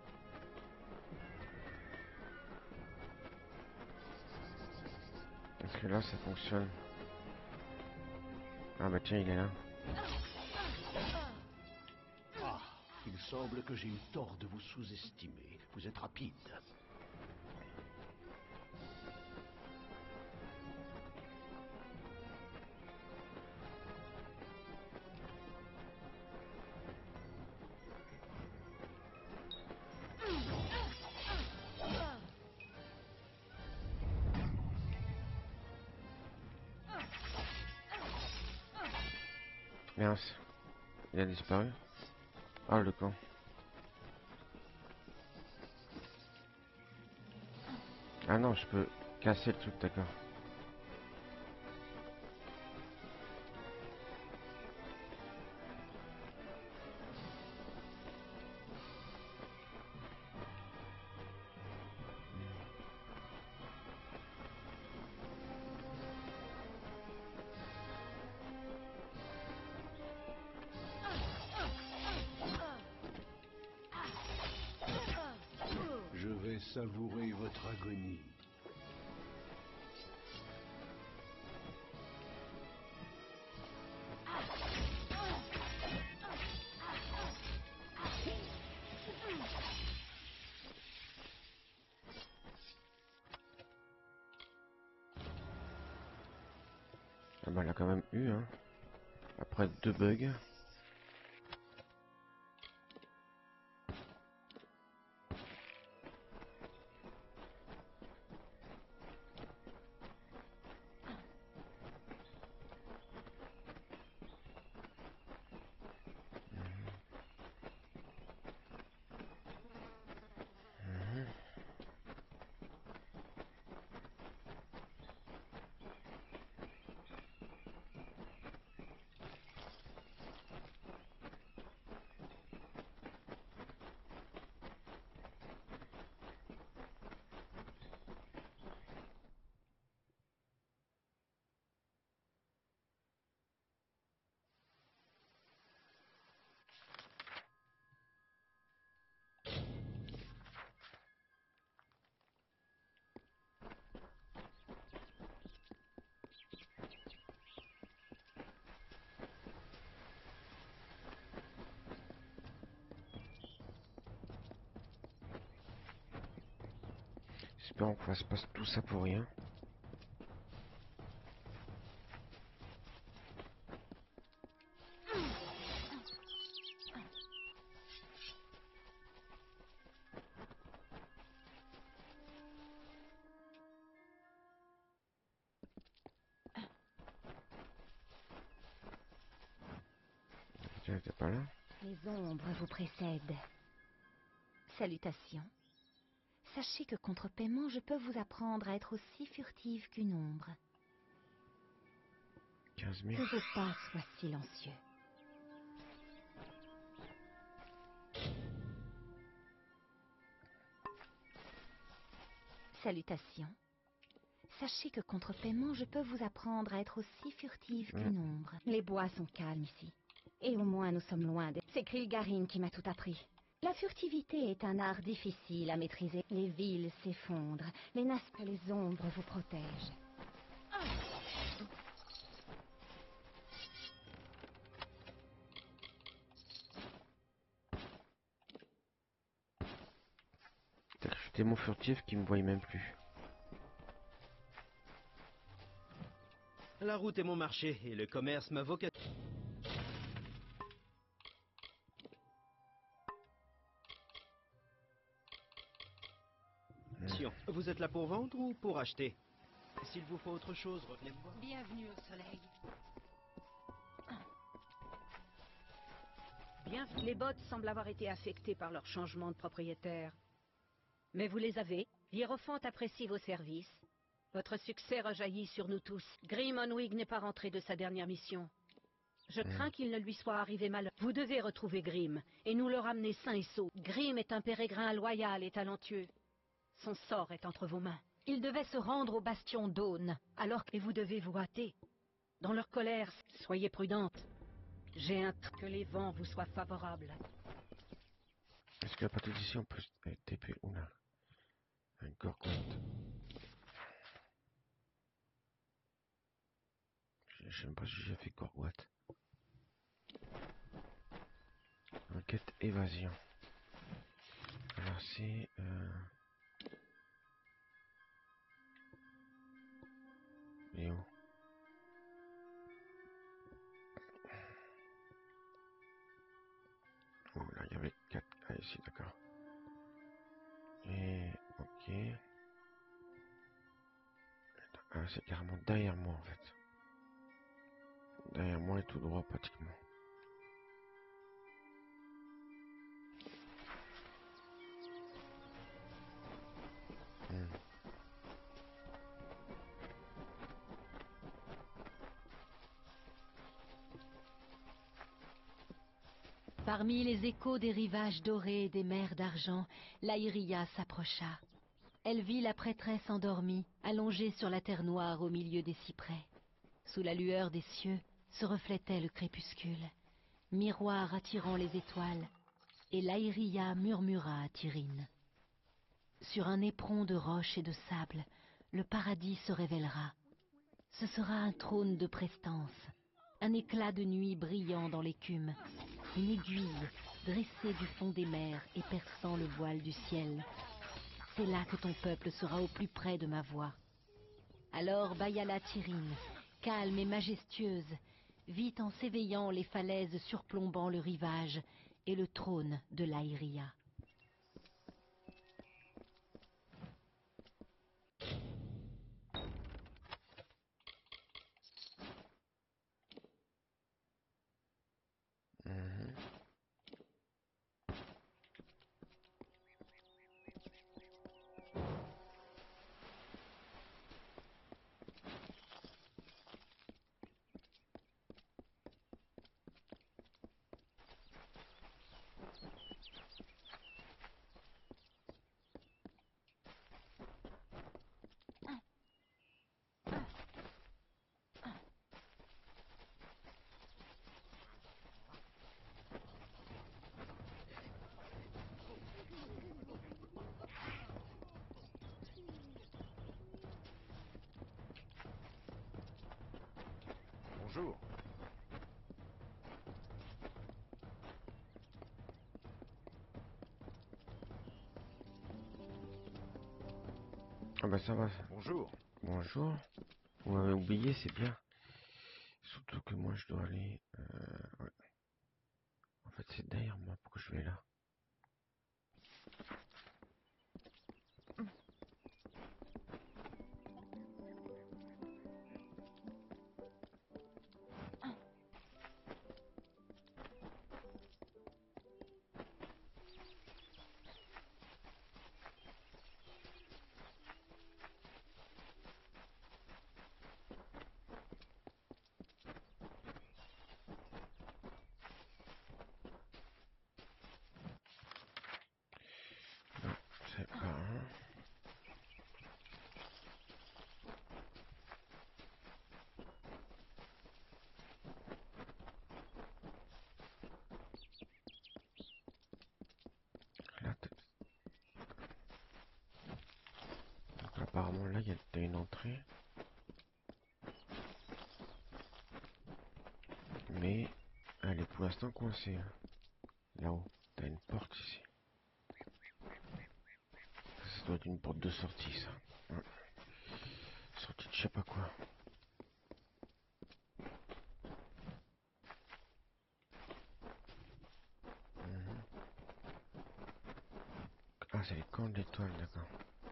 [SPEAKER 1] Est-ce que là, ça fonctionne? Ah bah tiens, il est là.
[SPEAKER 11] Ah, il semble que j'ai eu tort de vous sous-estimer. Vous êtes rapide.
[SPEAKER 1] Mince. Il a disparu. Ah, le camp. Ah non, je peux casser le truc, d'accord.
[SPEAKER 11] savourer votre agonie.
[SPEAKER 1] Ah bah, elle a quand même eu, hein. Après 2 bugs. J'espère qu'on fasse pas tout ça pour rien. Tu n'étais pas là?
[SPEAKER 6] Les ombres vous précèdent. Salutations. Sachez que contre paiement, je peux vous apprendre à être aussi furtive qu'une ombre.
[SPEAKER 1] 15 000.
[SPEAKER 6] Que vos pas soient silencieux. Salutations. Sachez que contre paiement, je peux vous apprendre à être aussi furtive qu'une ombre. Les bois sont calmes ici. Et au moins nous sommes loin de... C'est Krilgarin qui m'a tout appris. La furtivité est un art difficile à maîtriser. Les villes s'effondrent, les nasques, les ombres vous protègent.
[SPEAKER 1] C'était mon furtif qui me voyait même plus.
[SPEAKER 4] La route est mon marché et le commerce ma vocation. Vous êtes là pour vendre ou pour acheter? S'il vous faut autre chose, revenez me voir.
[SPEAKER 10] Bienvenue au soleil.
[SPEAKER 7] Bien, les bottes semblent avoir été affectées par leur changement de propriétaire. Mais vous les avez. Hierophante apprécie vos services. Votre succès rejaillit sur nous tous. Grim Onwig n'est pas rentré de sa dernière mission. Je crains qu'il ne lui soit arrivé malheur. Vous devez retrouver Grim et nous le ramener sain et sauf. Grim est un pérégrin loyal et talentueux. Son sort est entre vos mains. Il devait se rendre au bastion d'Aune, alors que vous devez vous hâter. Dans leur colère, soyez prudente. J'ai un que les vents vous soient favorables.
[SPEAKER 1] Est-ce qu'à partir d'ici on peut TP? Oula. Un Gorgoth. Je sais même pas si j'ai fait Gorgoth. Enquête évasion. Alors c'est... Léo. Oh là, il y avait 4. Ah, ici, d'accord. Et... ok. Ah, c'est carrément derrière moi, en fait. Derrière moi et tout droit, pratiquement.
[SPEAKER 6] Parmi les échos des rivages dorés et des mers d'argent, Laïria s'approcha. Elle vit la prêtresse endormie, allongée sur la terre noire au milieu des cyprès. Sous la lueur des cieux se reflétait le crépuscule, miroir attirant les étoiles, et Laïria murmura à Tyrine.
[SPEAKER 12] Sur un éperon de roche et de sable, le paradis se révélera. Ce sera un trône de prestance, un éclat de nuit brillant dans l'écume, une aiguille dressée du fond des mers et perçant le voile du ciel. C'est là que ton peuple sera au plus près de ma voix. Alors Bayala Tirine, calme et majestueuse, vit en s'éveillant les falaises surplombant le rivage et le trône de l'Aïria.
[SPEAKER 2] Bonjour.
[SPEAKER 1] Ah bah ça va.
[SPEAKER 2] Bonjour.
[SPEAKER 1] Bonjour. Vous m'avez oublié, c'est bien. Surtout que moi je dois aller... ouais. En fait c'est derrière moi, pourquoi je vais là? Non, c'est pas un. Là, donc apparemment là il y a une entrée. Mais elle est pour l'instant coincée. Hein. Là-haut, t'as une porte ici. Ça doit être une porte de sortie ça. Ouais. Sortie de je sais pas quoi. Ah, c'est les camps de l'étoile, d'accord.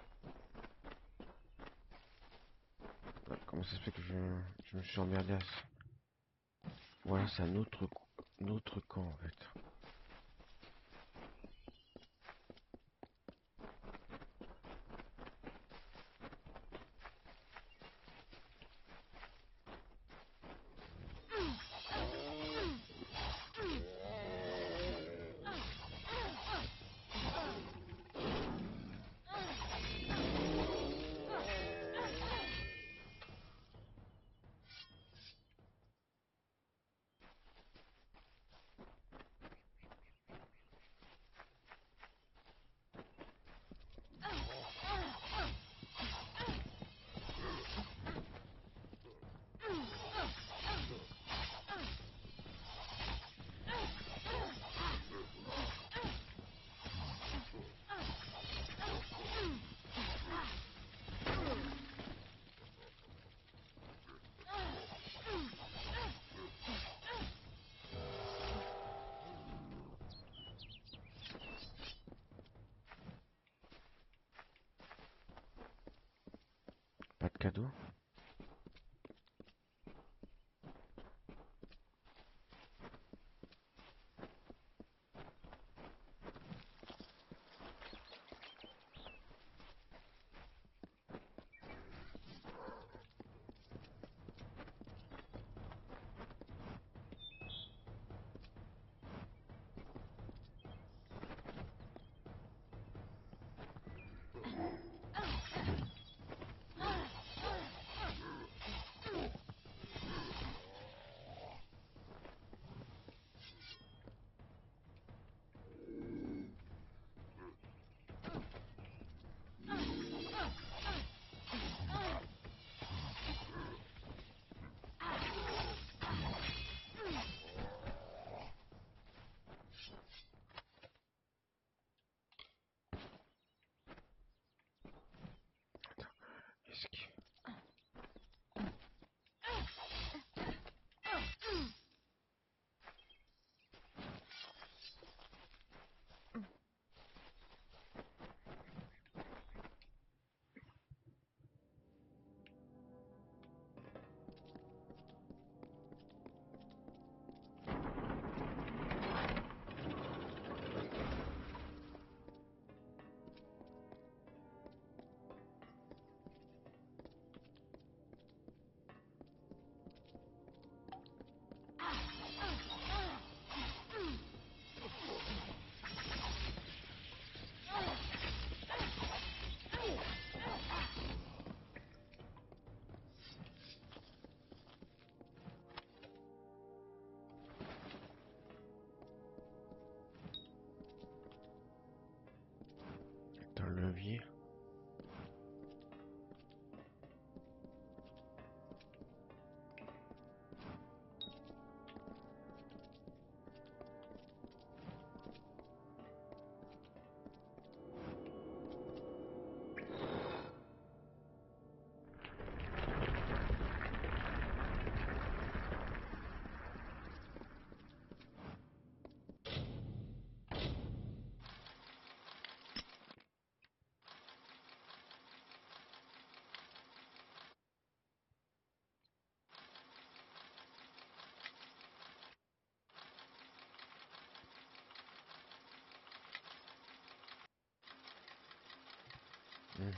[SPEAKER 1] Ah, comment ça se fait que je me suis emmerdé à ça? Voilà, c'est un autre camp en fait. Pas de cadeau.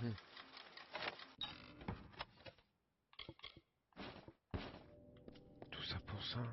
[SPEAKER 1] Tout ça pour ça.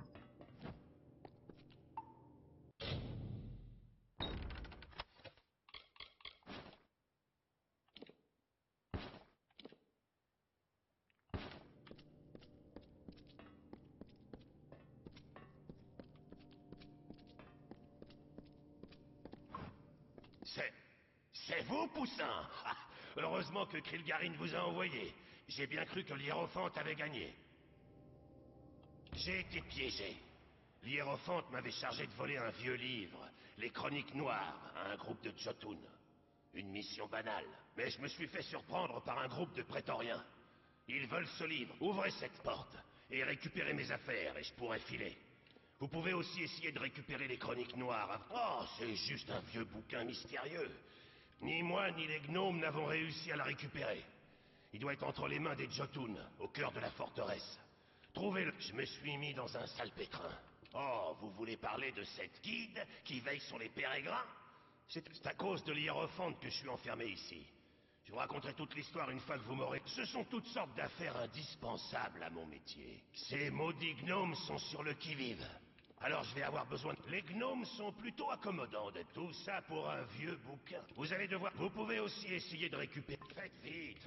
[SPEAKER 13] C'est vous, Poussin. Ah, heureusement que Krilgarin vous a envoyé. J'ai bien cru que l'hiérophante avait gagné. J'ai été piégé. L'hiérophante m'avait chargé de voler un vieux livre, Les Chroniques Noires, à un groupe de Jotun. Une mission banale, mais je me suis fait surprendre par un groupe de prétoriens. Ils veulent ce livre. Ouvrez cette porte et récupérez mes affaires et je pourrai filer. Vous pouvez aussi essayer de récupérer les Chroniques Noires. Oh, c'est juste un vieux bouquin mystérieux. Ni moi ni les gnomes n'avons réussi à la récupérer. Il doit être entre les mains des Jotun, au cœur de la forteresse. Trouvez-le. Je me suis mis dans un salpêtrin. Oh, vous voulez parler de cette guide qui veille sur les pérégrins? C'est à cause de l'hiérophante que je suis enfermé ici. Je vous raconterai toute l'histoire une fois que vous m'aurez... Ce sont toutes sortes d'affaires indispensables à mon métier. Ces maudits gnomes sont sur le qui-vive. Alors je vais avoir besoin de... Les gnomes sont plutôt accommodants de tout ça pour un vieux bouquin. Vous allez devoir... Vous pouvez aussi essayer de récupérer... Faites vite.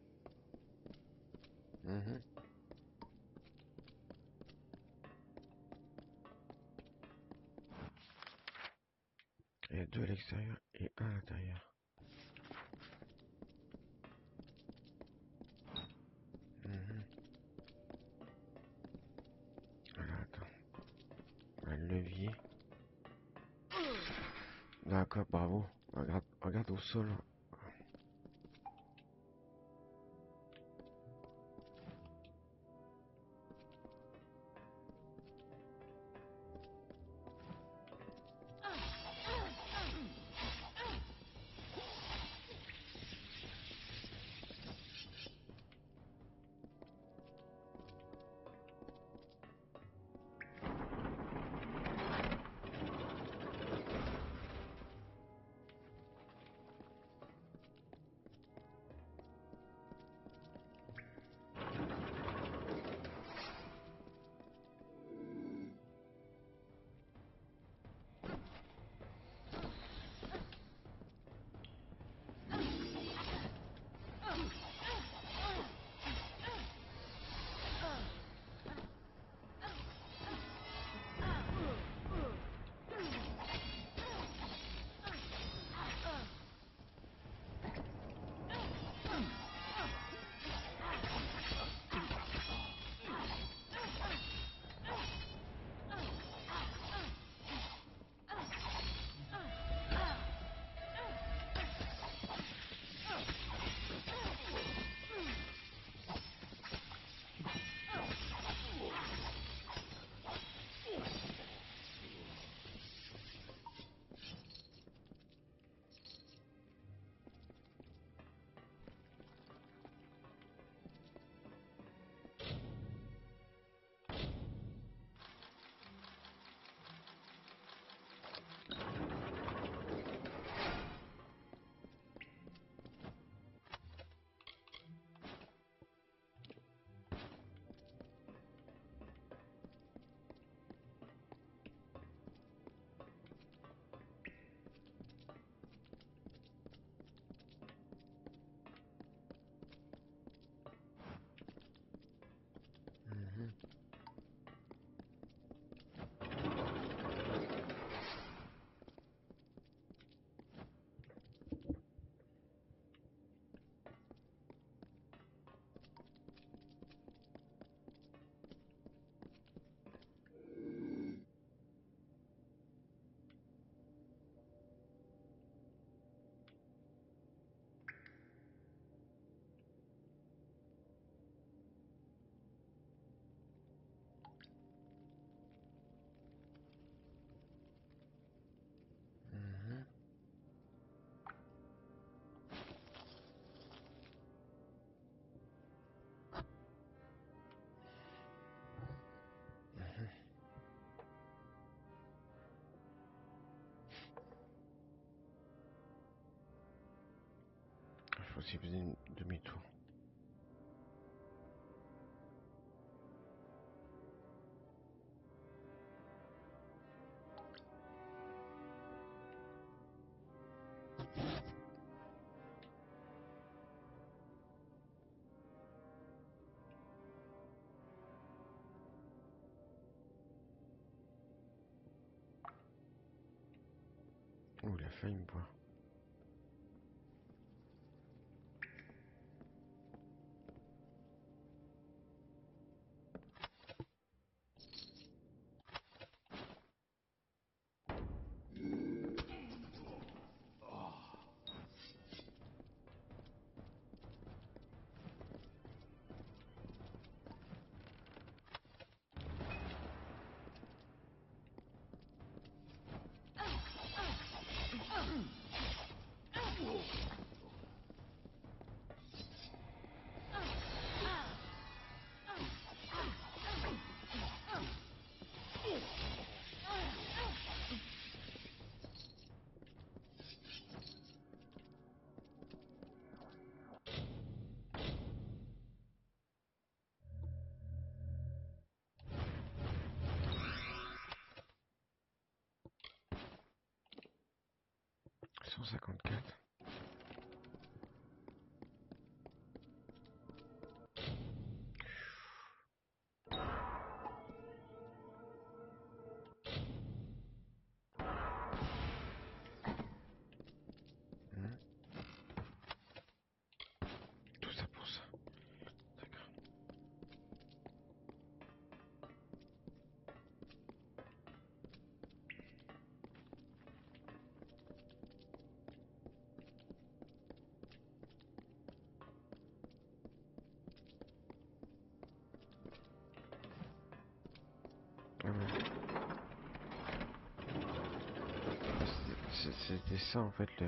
[SPEAKER 1] Il y a deux à l'extérieur et un à l'intérieur. Voilà, attends. Un levier. D'accord, bravo. Regarde au sol. si vous faisait demi-tour. Oh, il a failli me voir. Cent 54. Tout ça pour ça. D'accord. Ah ouais. C'était ça en fait le...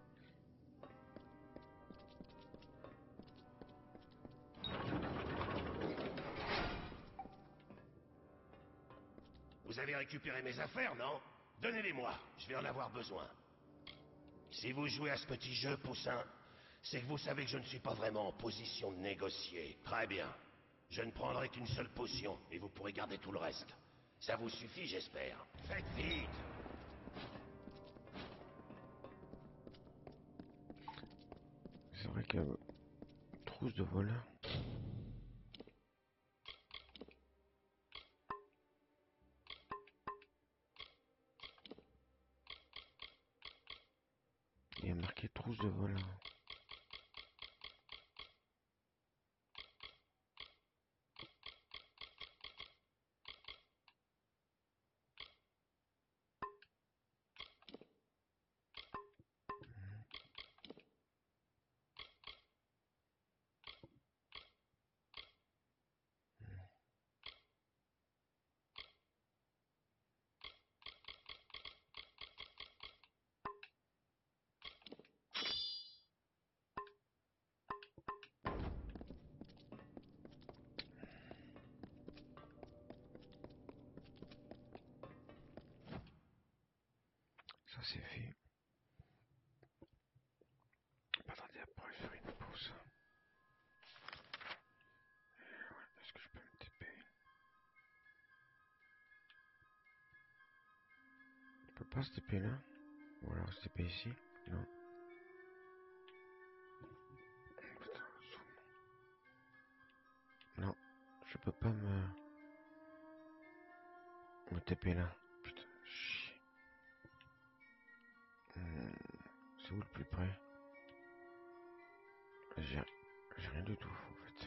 [SPEAKER 13] Vous avez récupéré mes affaires, non? Donnez-les-moi, je vais en avoir besoin. Si vous jouez à ce petit jeu, Poussin, c'est que vous savez que je ne suis pas vraiment en position de négocier. Très bien. Je ne prendrai qu'une seule potion, et vous pourrez garder tout le reste. Ça vous suffit, j'espère. Faites vite!
[SPEAKER 1] C'est vrai que... trousse de vol. Il y a marqué trousse de vol. Ça c'est fait. Attendez, après je vais faire une pause. Est-ce que je peux me TP? Je peux pas se TP là? Ou alors se TP ici? Non. Putain, non, je peux pas me TP là. Putain, chier. C'est où le plus près? J'ai rien du tout en fait.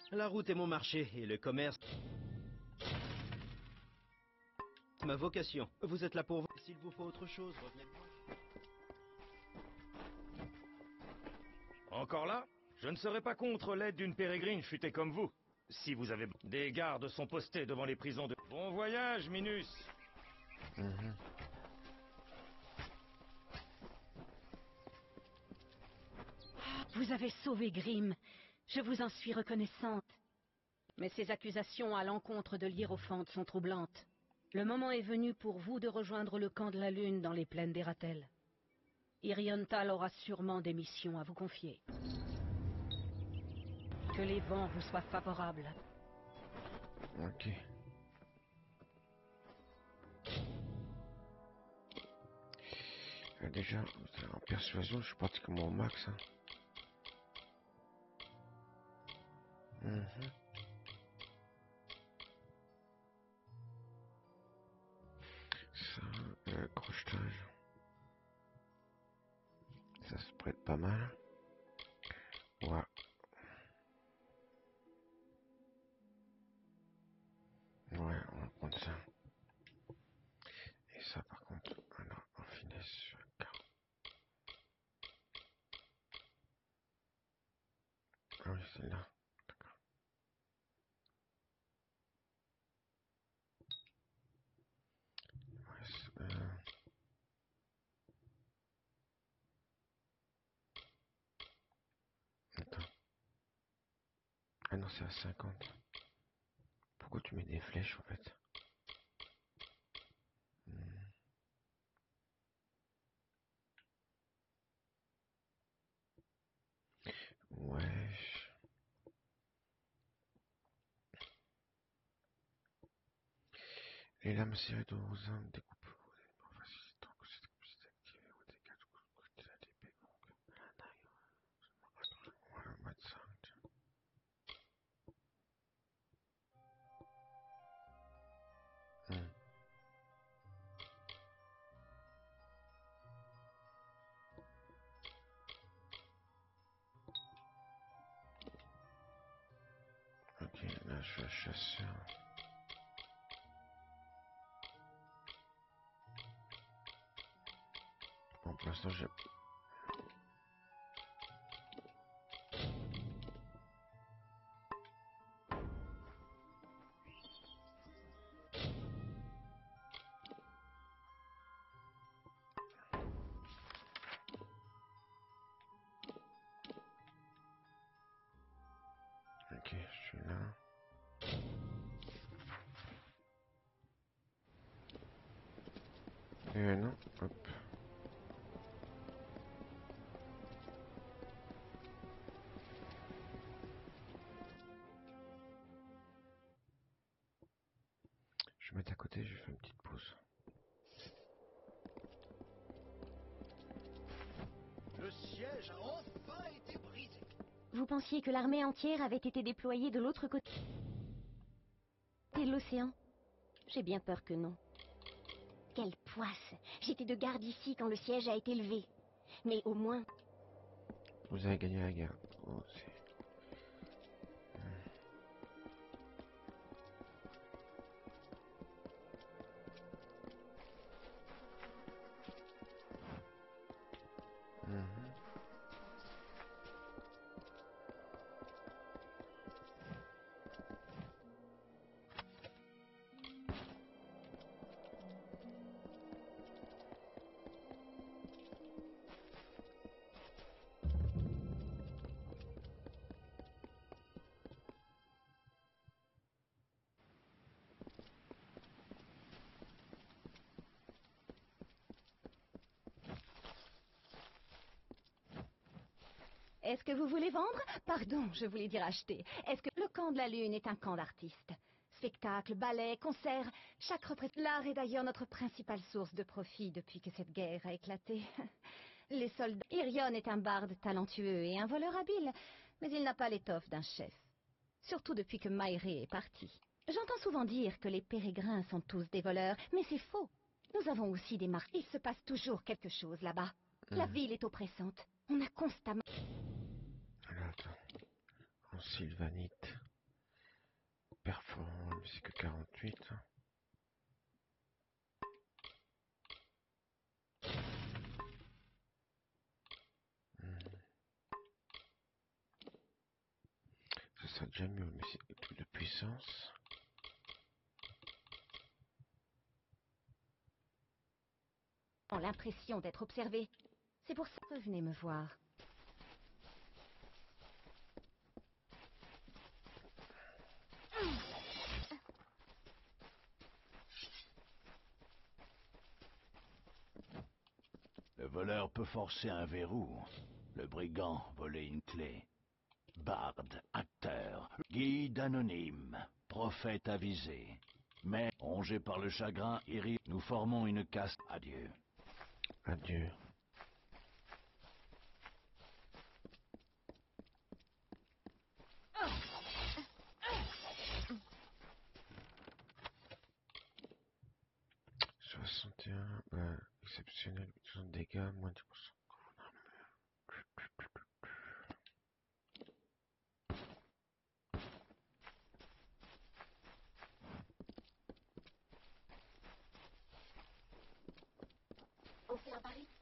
[SPEAKER 4] La route est mon marché et le commerce... ma vocation. Vous êtes là pour vous. S'il vous faut autre chose, revenez-moi.
[SPEAKER 3] Encore là? Je ne serais pas contre l'aide d'une pérégrine futée comme vous. Si vous avez... Des gardes sont postés devant les prisons de... Bon voyage, Minus.
[SPEAKER 7] Vous avez sauvé Grimm. Je vous en suis reconnaissante. Mais ces accusations à l'encontre de l'Hiérophante sont troublantes. Le moment est venu pour vous de rejoindre le camp de la Lune dans les plaines d'Eratel. Iriontal aura sûrement des missions à vous confier. Que les vents vous soient favorables.
[SPEAKER 1] Ok. Déjà, en persuasion, je suis pratiquement au max. Hein. Ça, crochetage. Ça se prête pas mal. Ouais. Ouais, on va prendre ça. Et ça, par contre, alors, en finesse sur le cas. Ah oui, c'est là. D'accord. Ouais, attends. Ah non, c'est à 50. Pourquoi tu mets des flèches, en fait? Ouais. Les lames serrées de rosin découpent. On va mettre ça. Ok, là je suis un chasseur. Bon, pour l'instant j'ai... Ok, je suis là. Non, hop. Je vais mettre à côté, je vais faire une petite pause.
[SPEAKER 11] Le siège a enfin été brisé.
[SPEAKER 6] Vous pensiez que l'armée entière avait été déployée de l'autre côté de l'océan? J'ai bien peur que non. Quelle poisse! J'étais de garde ici quand le siège a été levé. Mais au moins...
[SPEAKER 1] Vous avez gagné la guerre. Oh, c'est...
[SPEAKER 6] Est-ce que vous voulez vendre? Pardon, je voulais dire acheter. Est-ce que le camp de la Lune est un camp d'artistes? Spectacles, ballets, concerts, chaque l'art est d'ailleurs notre principale source de profit depuis que cette guerre a éclaté. Les soldats... Irion est un barde talentueux et un voleur habile, mais il n'a pas l'étoffe d'un chef. Surtout depuis que Mairé est parti. J'entends souvent dire que les pérégrins sont tous des voleurs, mais c'est faux. Nous avons aussi des marques. Il se passe toujours quelque chose là-bas. La ville est oppressante. On a constamment...
[SPEAKER 1] Alors, attends. En sylvanite. perforant, mais c'est que 48. Ça sera déjà mieux, mais c'est tout de puissance.
[SPEAKER 6] L'impression d'être observé. C'est pour ça que venez me voir.
[SPEAKER 2] Le voleur peut forcer un verrou. Le brigand voler une clé. Barde, acteur, guide anonyme, prophète avisé. Mais, rongé par le chagrin, nous formons une caste. Adieu.
[SPEAKER 1] Adieu. Exceptionnel, 60 dégâts, moins 10%.
[SPEAKER 6] On fait un pari?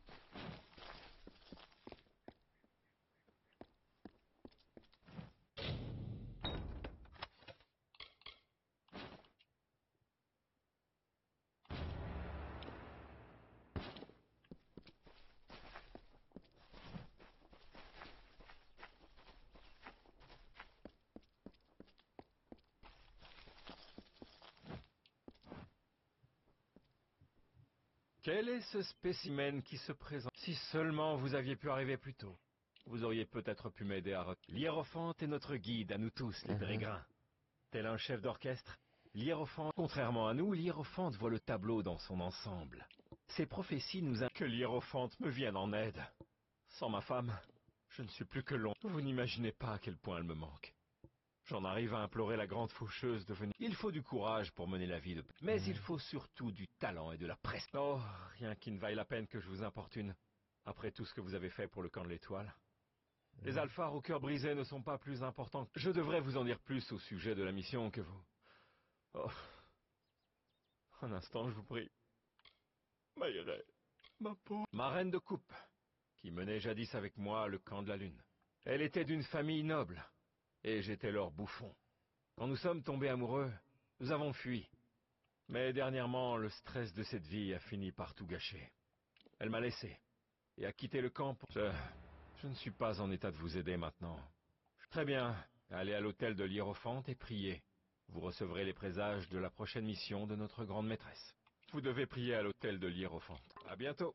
[SPEAKER 3] Quel est ce spécimen qui se présente? Si seulement vous aviez pu arriver plus tôt, vous auriez peut-être pu m'aider à... L'hiérophante est notre guide, à nous tous, les pérégrins. Tel un chef d'orchestre, l'hiérophante... Contrairement à nous, l'hiérophante voit le tableau dans son ensemble. Ces prophéties nous... Que l'hiérophante me vienne en aide. Sans ma femme, je ne suis plus que long. Vous n'imaginez pas à quel point elle me manque. J'en arrive à implorer la grande faucheuse de venir. Il faut du courage pour mener la vie de... Mais il faut surtout du talent et de la presse. Oh, rien qui ne vaille la peine que je vous importune, après tout ce que vous avez fait pour le camp de l'Étoile. Les alphares au cœur brisé ne sont pas plus importants. Je devrais vous en dire plus au sujet de la mission que vous... Oh. Un instant, je vous prie. Maïret, ma pauvre... Ma reine de coupe, qui menait jadis avec moi le camp de la Lune. Elle était d'une famille noble. Et j'étais leur bouffon. Quand nous sommes tombés amoureux, nous avons fui. Mais dernièrement, le stress de cette vie a fini par tout gâcher. Elle m'a laissé et a quitté le camp pour... Je ne suis pas en état de vous aider maintenant. Très bien, allez à l'hôtel de l'hiérophante et priez. Vous recevrez les présages de la prochaine mission de notre grande maîtresse. Vous devez prier à l'hôtel de l'hiérophante. À bientôt.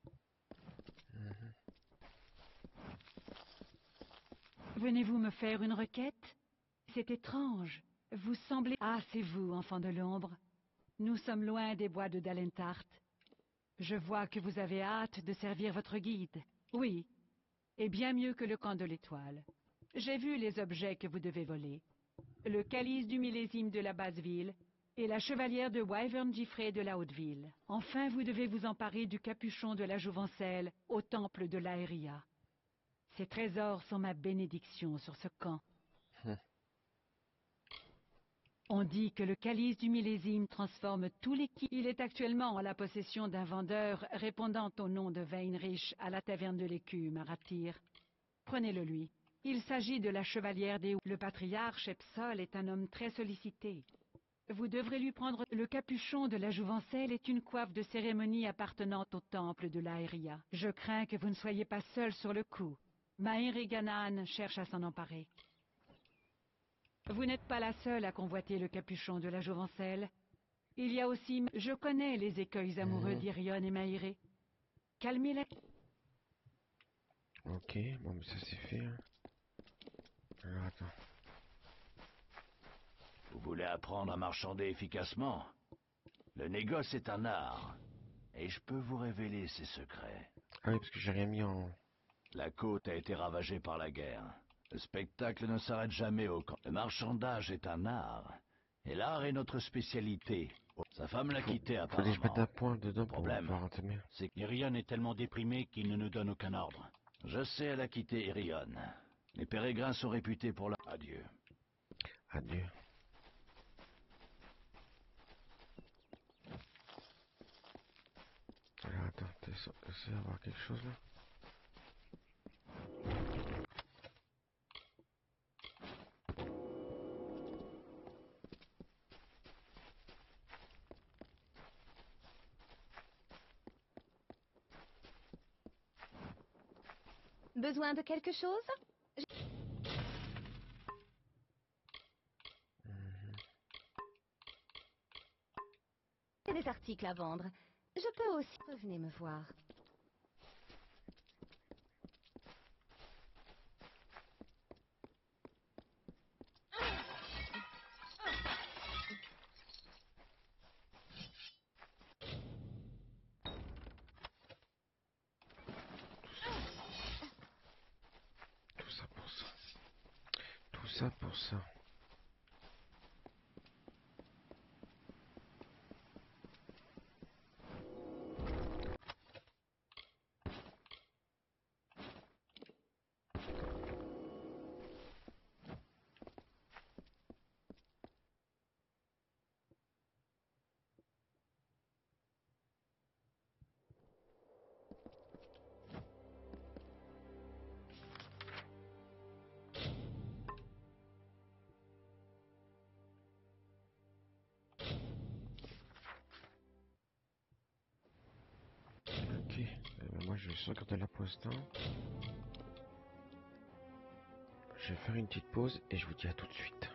[SPEAKER 8] Venez-vous me faire une requête? C'est étrange. Vous semblez... Ah, c'est vous, enfant de l'ombre. Nous sommes loin des bois de Dalentart. Je vois que vous avez hâte de servir votre guide. Oui, et bien mieux que le camp de l'Étoile. J'ai vu les objets que vous devez voler. Le calice du millésime de la basse ville et la chevalière de Wyvern Giffray de la haute ville. Enfin, vous devez vous emparer du capuchon de la Jouvencelle au temple de l'Aéria. Ces trésors sont ma bénédiction sur ce camp. On dit que le calice du millésime transforme tous les qui... Il est actuellement en la possession d'un vendeur répondant au nom de Weinrich à la taverne de l'Écume à Ratir. Prenez-le lui. Il s'agit de la chevalière des... Le patriarche Epsol est un homme très sollicité. Vous devrez lui prendre... Le capuchon de la Jouvencelle est une coiffe de cérémonie appartenant au temple de l'Aéria. Je crains que vous ne soyez pas seul sur le coup. Maïri Ganan cherche à s'en emparer. Vous n'êtes pas la seule à convoiter le capuchon de la Jouvencelle. Il y a aussi... Je connais les écueils amoureux d'Irion et Maïré. Calmez-les.
[SPEAKER 1] Ok, bon, mais ça c'est fait. Hein. Alors, attends.
[SPEAKER 2] Vous voulez apprendre à marchander efficacement? Le négoce est un art. Et je peux vous révéler ses secrets.
[SPEAKER 1] Ah oui, parce que j'ai rien mis en...
[SPEAKER 2] La côte a été ravagée par la guerre. Le spectacle ne s'arrête jamais au camp. Le marchandage est un art. Et l'art est notre spécialité. Sa femme l'a quitté apparemment.
[SPEAKER 1] Faut que je mette un point dedans
[SPEAKER 2] Le
[SPEAKER 1] pour
[SPEAKER 2] problème,
[SPEAKER 1] pouvoir entamer.
[SPEAKER 2] c'est qu'Irion est tellement déprimé qu'il ne nous donne aucun ordre. Je sais, elle a quitté Irion. Les pérégrins sont réputés pour leur... Adieu.
[SPEAKER 1] Adieu. essayer d'avoir quelque chose là.
[SPEAKER 6] Besoin de quelque chose? J'ai des articles à vendre. Je peux aussi... Revenez me voir.
[SPEAKER 1] Tout ça pour ça. Tout ça pour ça. Ok, moi je vais sauvegarder là pour l'instant. Je vais faire une petite pause et je vous dis à tout de suite.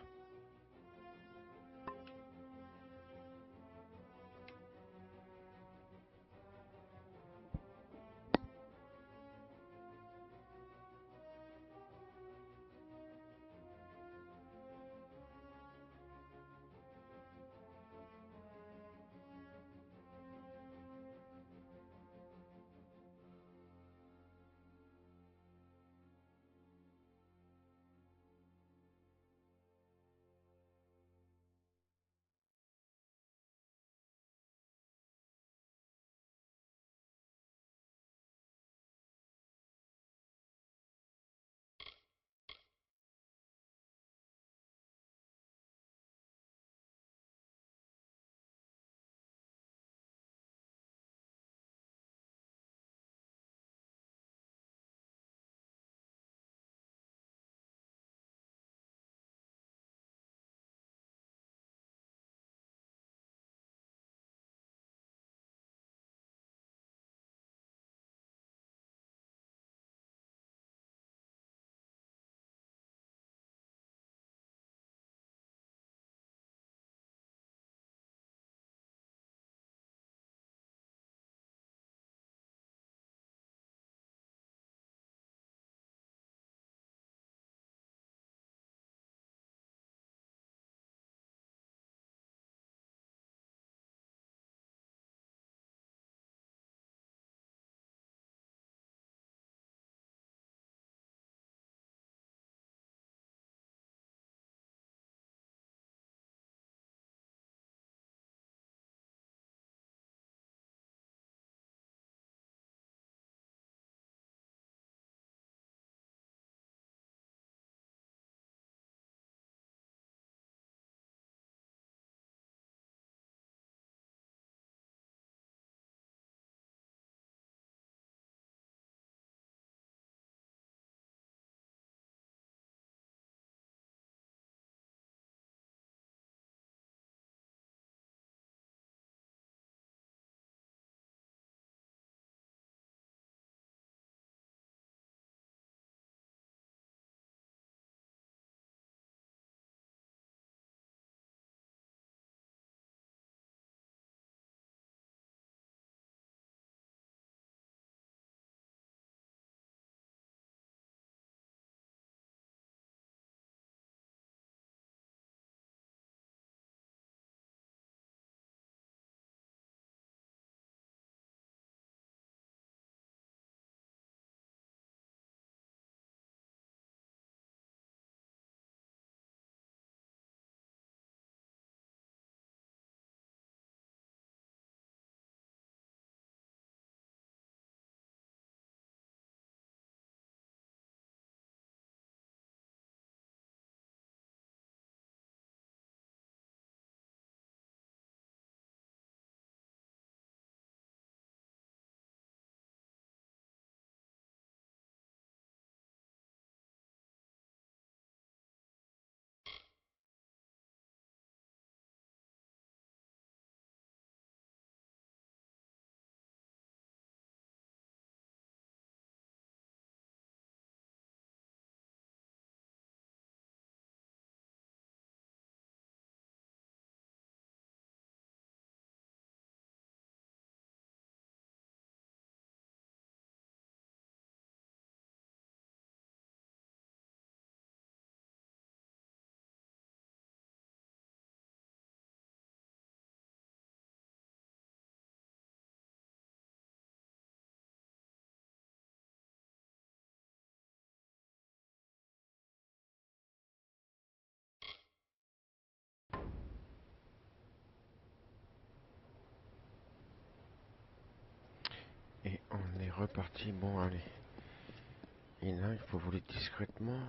[SPEAKER 1] partie. Bon, allez. Et là, il faut voler discrètement.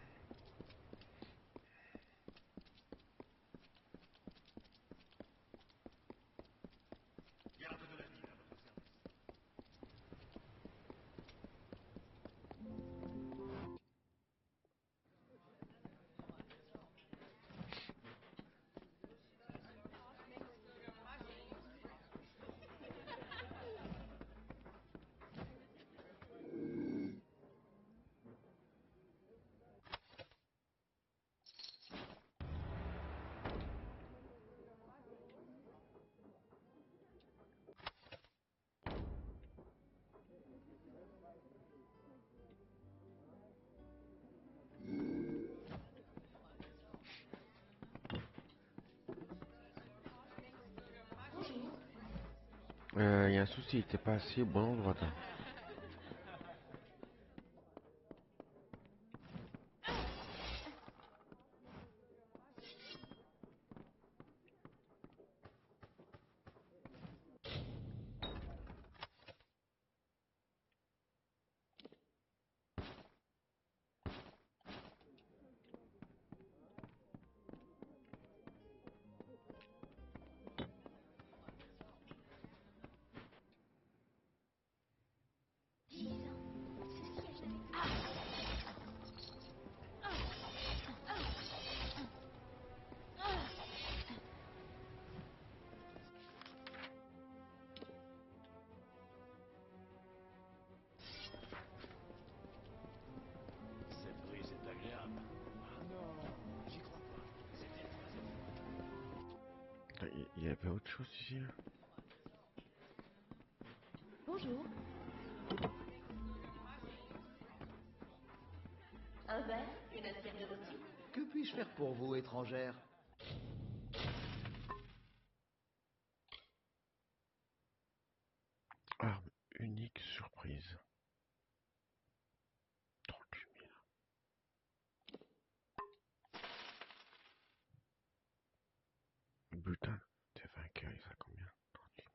[SPEAKER 1] Il y a un souci, il était pas assez au bon endroit. Là.
[SPEAKER 2] Cette brise est agréable. Ah non, j'y crois pas. C'était très étonnant.
[SPEAKER 1] Il y avait autre chose ici. Là.
[SPEAKER 12] Bonjour. Un verre, une assiette de rôti.
[SPEAKER 9] Que puis-je faire pour vous, étrangère?
[SPEAKER 1] Arme unique surprise. 38 000. Butin, t'es vainqueur, il a combien? 38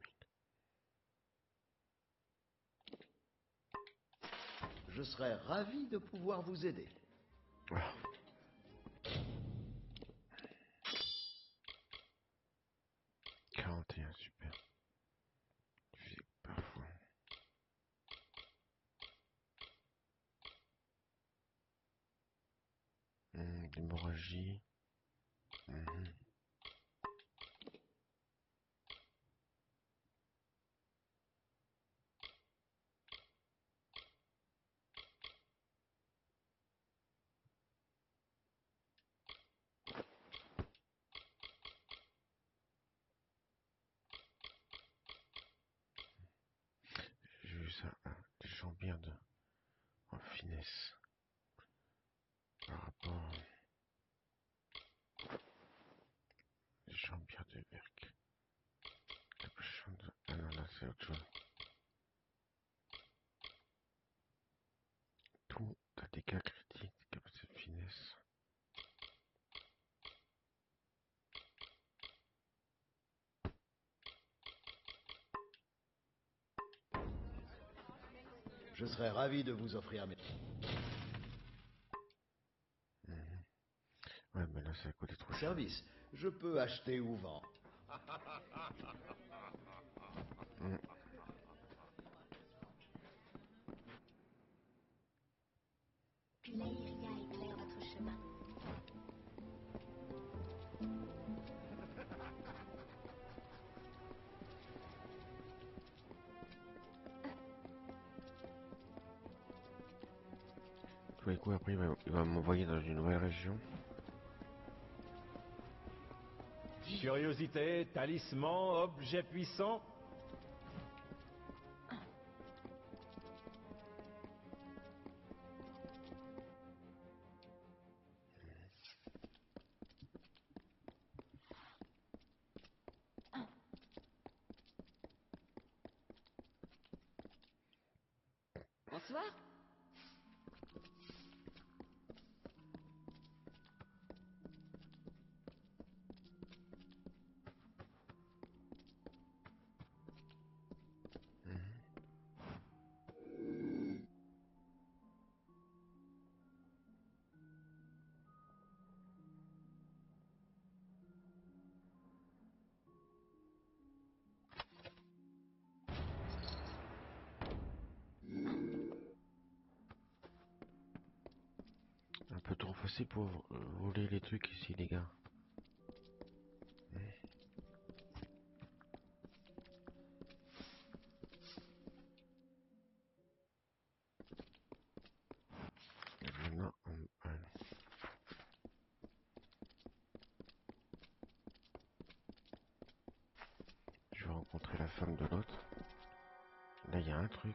[SPEAKER 1] 000.
[SPEAKER 9] Je serais ravi de pouvoir vous aider.
[SPEAKER 1] Ah. Super. Physique parfois. L'hémorragie. J'ai vu ça, des champions en finesse par rapport aux champions de Berk. Capuchon de... Ah non, là c'est autre chose. Tout à des cas critiques, capacité de finesse.
[SPEAKER 9] Je serais ravi de vous offrir mes...
[SPEAKER 1] Ouais, mais là c'est à côté trop cher.
[SPEAKER 9] Service, je peux acheter ou vendre.
[SPEAKER 6] Que l'Aïria éclaire votre chemin.
[SPEAKER 1] Tous les coups après il va m'envoyer dans une nouvelle région.
[SPEAKER 3] Curiosité, talisman, objet puissant.
[SPEAKER 12] Bonsoir.
[SPEAKER 1] assez pour voler les trucs ici, les gars. Et maintenant, je vais rencontrer la femme de l'autre. Là, il y a un truc.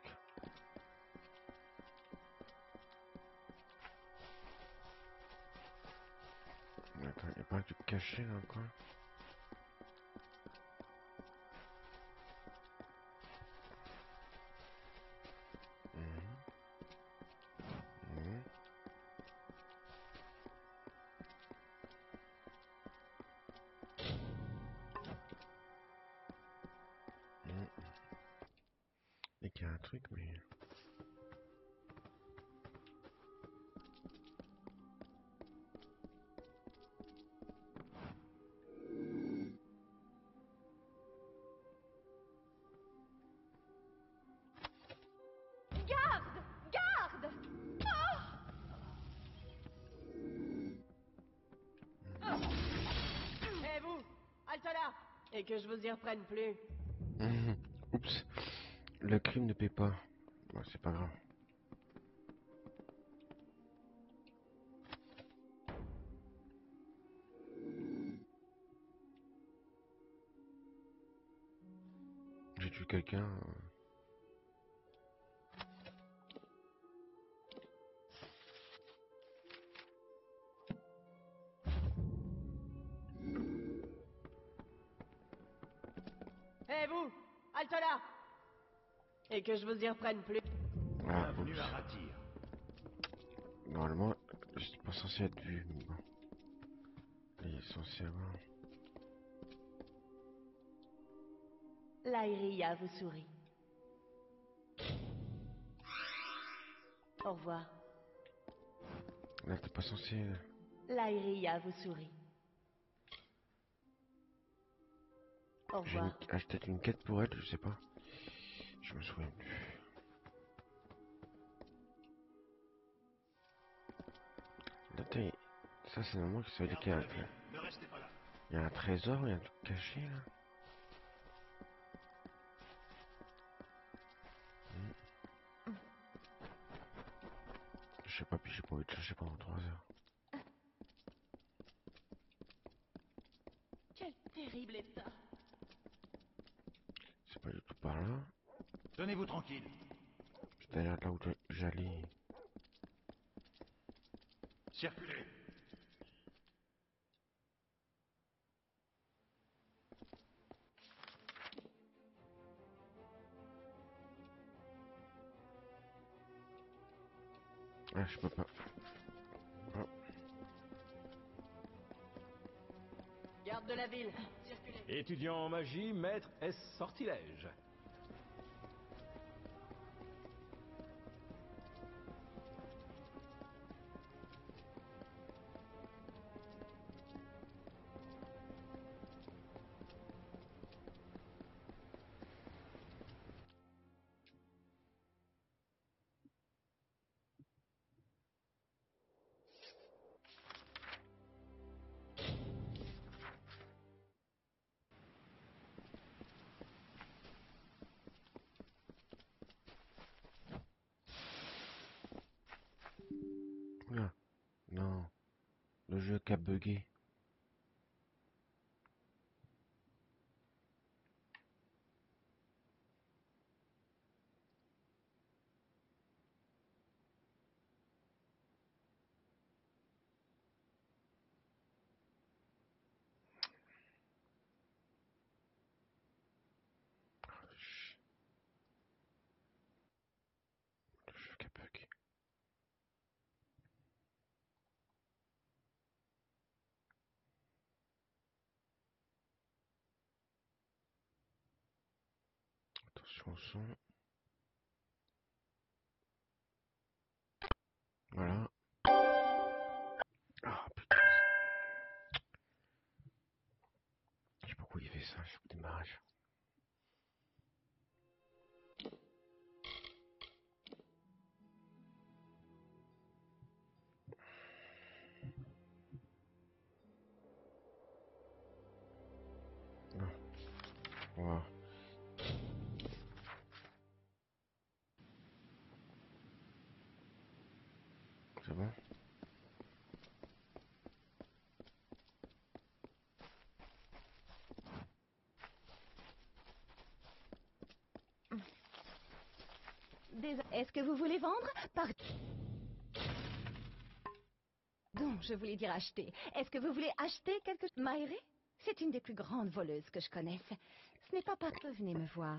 [SPEAKER 1] Attends, il n'y a pas un truc caché là encore. Et qu'il y a un truc, mais...
[SPEAKER 6] Garde! Garde!
[SPEAKER 10] Hé vous! Halte là! Et que je vous y reprenne plus.
[SPEAKER 1] Oups. Le crime ne paie pas. Bon, c'est pas grave. J'ai tué quelqu'un.
[SPEAKER 10] Hé vous! Halte là! Et que je vous y reprenne plus.
[SPEAKER 1] Ah,
[SPEAKER 2] Bienvenue
[SPEAKER 1] oups.
[SPEAKER 2] à Ratir.
[SPEAKER 1] Normalement, je suis pas censé être vu, mais bon. Il est censé avoir...
[SPEAKER 10] Lyria vous sourit. Au revoir.
[SPEAKER 1] Là, t'es pas censé...
[SPEAKER 10] Lyria vous sourit. Au
[SPEAKER 1] J'ai
[SPEAKER 10] revoir.
[SPEAKER 1] peut-être une quête pour elle, je sais pas. Je me souviens plus. Là, ça c'est normal que ça veut dire qu'il y a
[SPEAKER 11] Ne restez pas là.
[SPEAKER 1] il y a un trésor, il y a un truc caché là. Je sais pas, puis j'ai pas envie de chercher pendant 3 heures.
[SPEAKER 10] Quel terrible état.
[SPEAKER 1] C'est pas du tout par là.
[SPEAKER 2] Tenez-vous tranquille.
[SPEAKER 1] C'est d'ailleurs là où j'allais.
[SPEAKER 2] Circulez.
[SPEAKER 1] Ah, je peux pas. Oh.
[SPEAKER 10] Garde de la ville. Circulez.
[SPEAKER 3] Étudiant en magie, maître S sortilège.
[SPEAKER 1] Oula. Non. Le jeu qui a bugué. Le jeu qui a bugué. Attention au son. Voilà. Ah putain. Je sais pas pourquoi il fait ça, je au démarrage. Non. Wow. C'est bon?
[SPEAKER 6] Est-ce que vous voulez vendre? Donc, je voulais dire acheter. Est-ce que vous voulez acheter quelque chose? Maïré? C'est une des plus grandes voleuses que je connaisse. Ce n'est pas que venez me voir.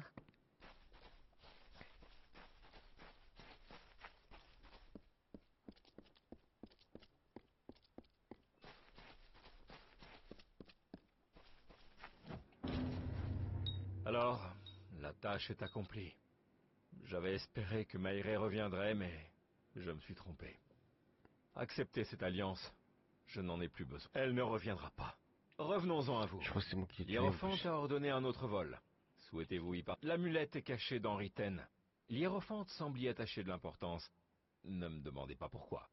[SPEAKER 3] Alors, la tâche est accomplie. J'avais espéré que Maïré reviendrait, mais je me suis trompé. Acceptez cette alliance. Je n'en ai plus besoin. Elle ne reviendra pas. Revenons-en à vous.
[SPEAKER 1] Je crois que c'est moi qui ai tué.
[SPEAKER 3] Hiérophante a ordonné un autre vol. Souhaitez-vous y partir? L'amulette est cachée dans Riten. L'hiérophante semble y attacher de l'importance. Ne me demandez pas pourquoi.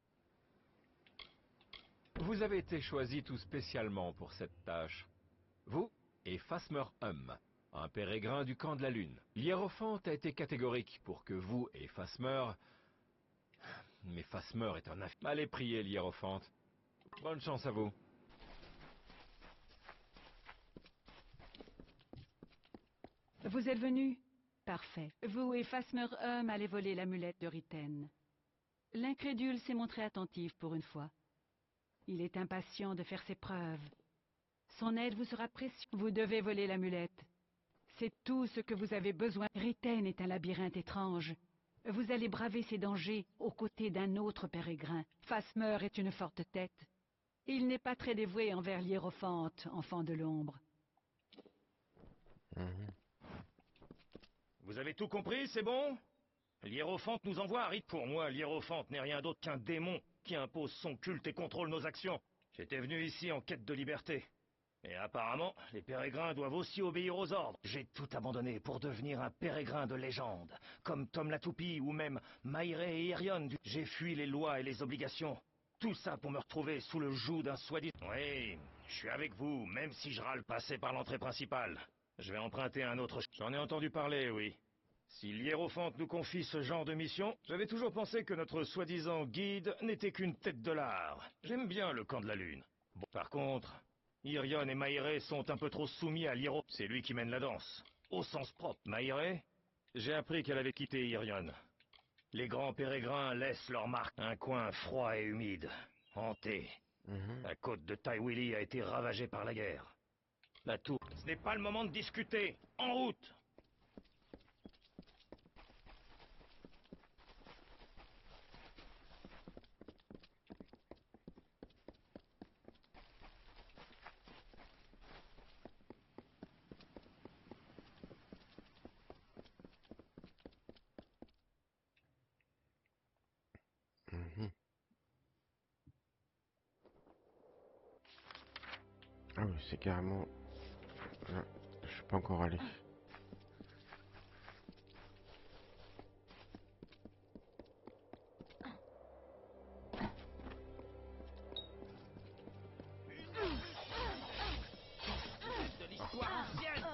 [SPEAKER 3] Vous avez été choisi tout spécialement pour cette tâche. Vous et Phasmer un pérégrin du camp de la Lune. L'hiérophante a été catégorique pour que vous et Phasmer... Mais Phasmer est un infidèle. Allez prier l'hiérophante. Bonne chance à vous.
[SPEAKER 8] Vous êtes venus? Parfait. Vous et Phasmer allez voler l'amulette de Riten. L'incrédule s'est montré attentif pour une fois. Il est impatient de faire ses preuves. Son aide vous sera précieuse. Vous devez voler l'amulette. C'est tout ce que vous avez besoin. Riten est un labyrinthe étrange. Vous allez braver ses dangers aux côtés d'un autre pérégrin. Phasmer est une forte tête. Il n'est pas très dévoué envers l'hiérophante, enfant de l'ombre.
[SPEAKER 3] Vous avez tout compris, c'est bon? L'hiérophante nous envoie à Rite. Pour moi, l'hiérophante n'est rien d'autre qu'un démon qui impose son culte et contrôle nos actions. J'étais venu ici en quête de liberté. Et apparemment, les pérégrins doivent aussi obéir aux ordres. J'ai tout abandonné pour devenir un pérégrin de légende, comme Tom la Toupie ou même Maïré et Irion. J'ai fui les lois et les obligations. Tout ça pour me retrouver sous le joug d'un soi-disant... Oui, je suis avec vous, même si je râle passer par l'entrée principale. Je vais emprunter un autre... J'en ai entendu parler, oui. Si l'hiérophante nous confie ce genre de mission, j'avais toujours pensé que notre soi-disant guide n'était qu'une tête de l'art. J'aime bien le camp de la Lune. Bon, par contre... Irion et Maïré sont un peu trop soumis à l'hiéro. C'est lui qui mène la danse. Au sens propre. Maïré, j'ai appris qu'elle avait quitté Irion. Les grands pérégrins laissent leur marque. Un coin froid et humide. Hanté. La côte de Tywilly a été ravagée par la guerre. La tour... Ce n'est pas le moment de discuter. En route!
[SPEAKER 1] Ah oui, c'est carrément... Je suis pas encore allé.
[SPEAKER 10] De l'histoire ancienne.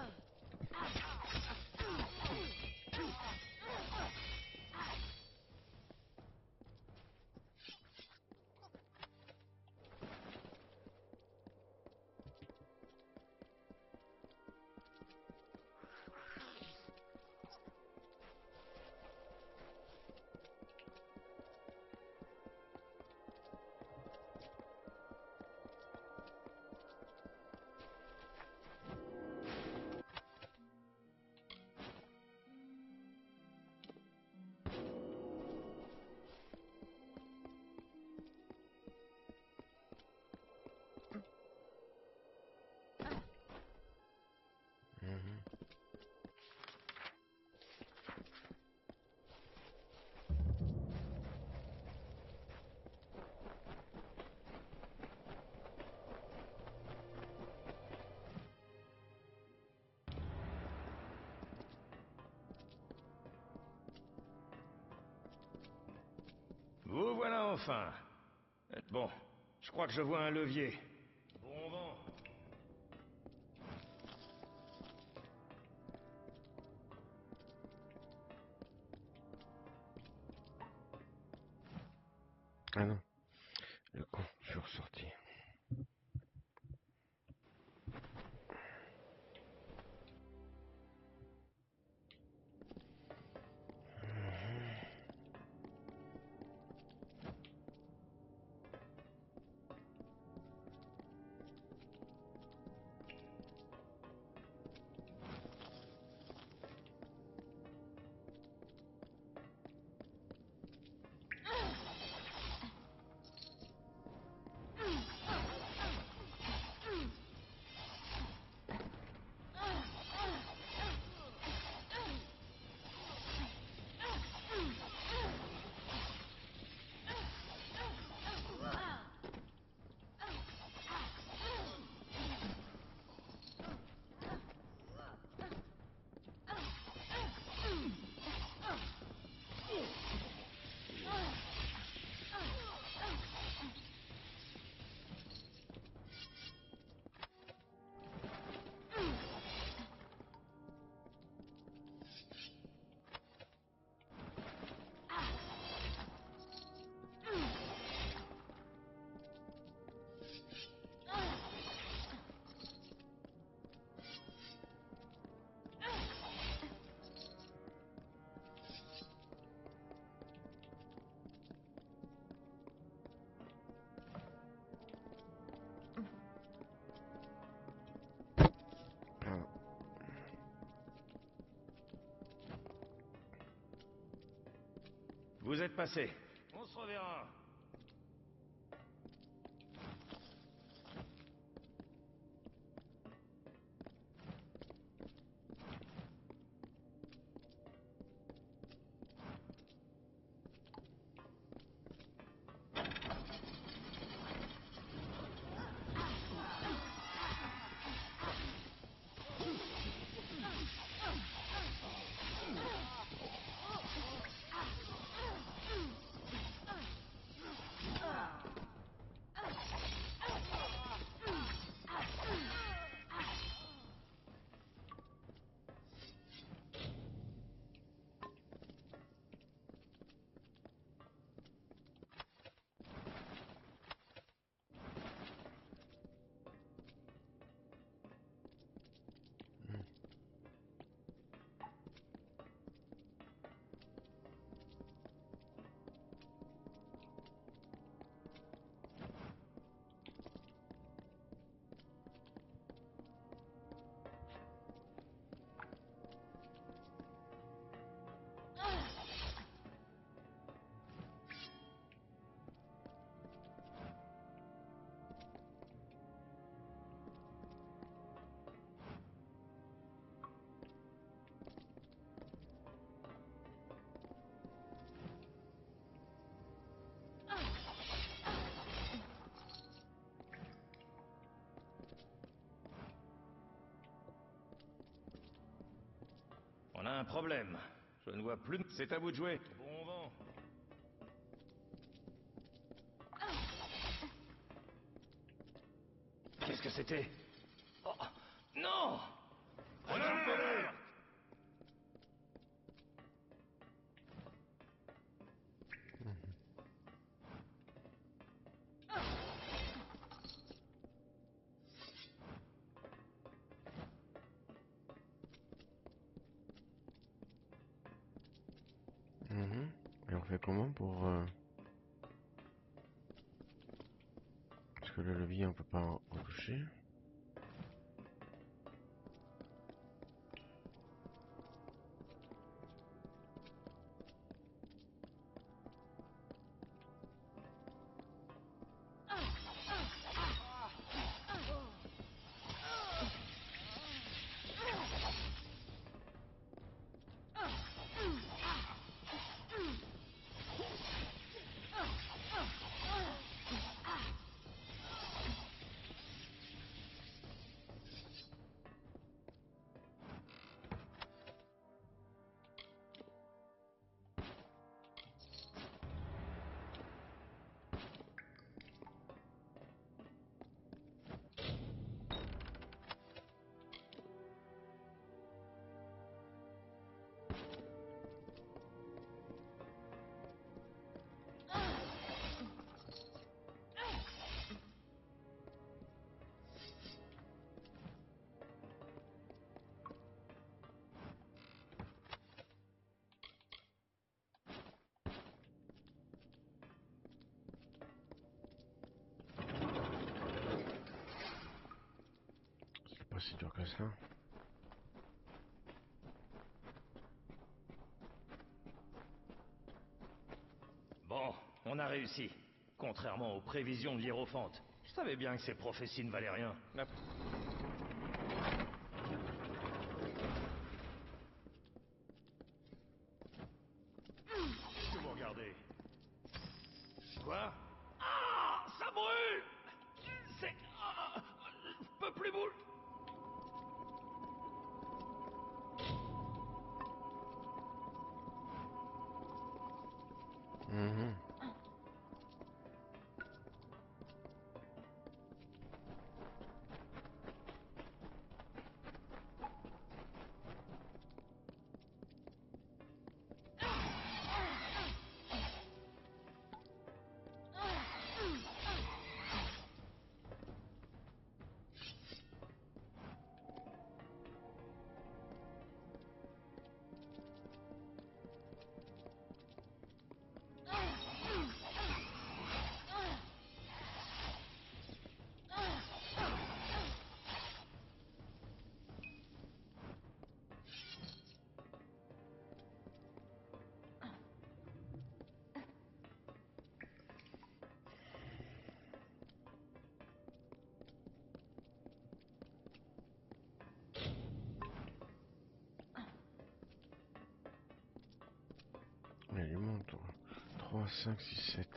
[SPEAKER 3] Vous voilà enfin. Bon, je crois que je vois un levier. Bon vent.
[SPEAKER 1] Ah non. Le con, je suis ressorti.
[SPEAKER 3] Vous êtes passé. On se reverra. On a un problème. Je ne vois plus... C'est à vous de jouer. Bon vent. Qu'est-ce que c'était? Oh, non! Honneur!
[SPEAKER 1] Et on fait comment pour... Parce que le levier on peut pas en toucher. si dur que ça.
[SPEAKER 3] Bon, on a réussi. Contrairement aux prévisions de l'Hiérophante. Je savais bien que ces prophéties ne valaient rien. Qu'est-ce que vous regardez? Quoi? Ah, ça brûle! C'est... ah, je peux plus bouger.
[SPEAKER 1] Il lui monte 3, 5, 6, 7.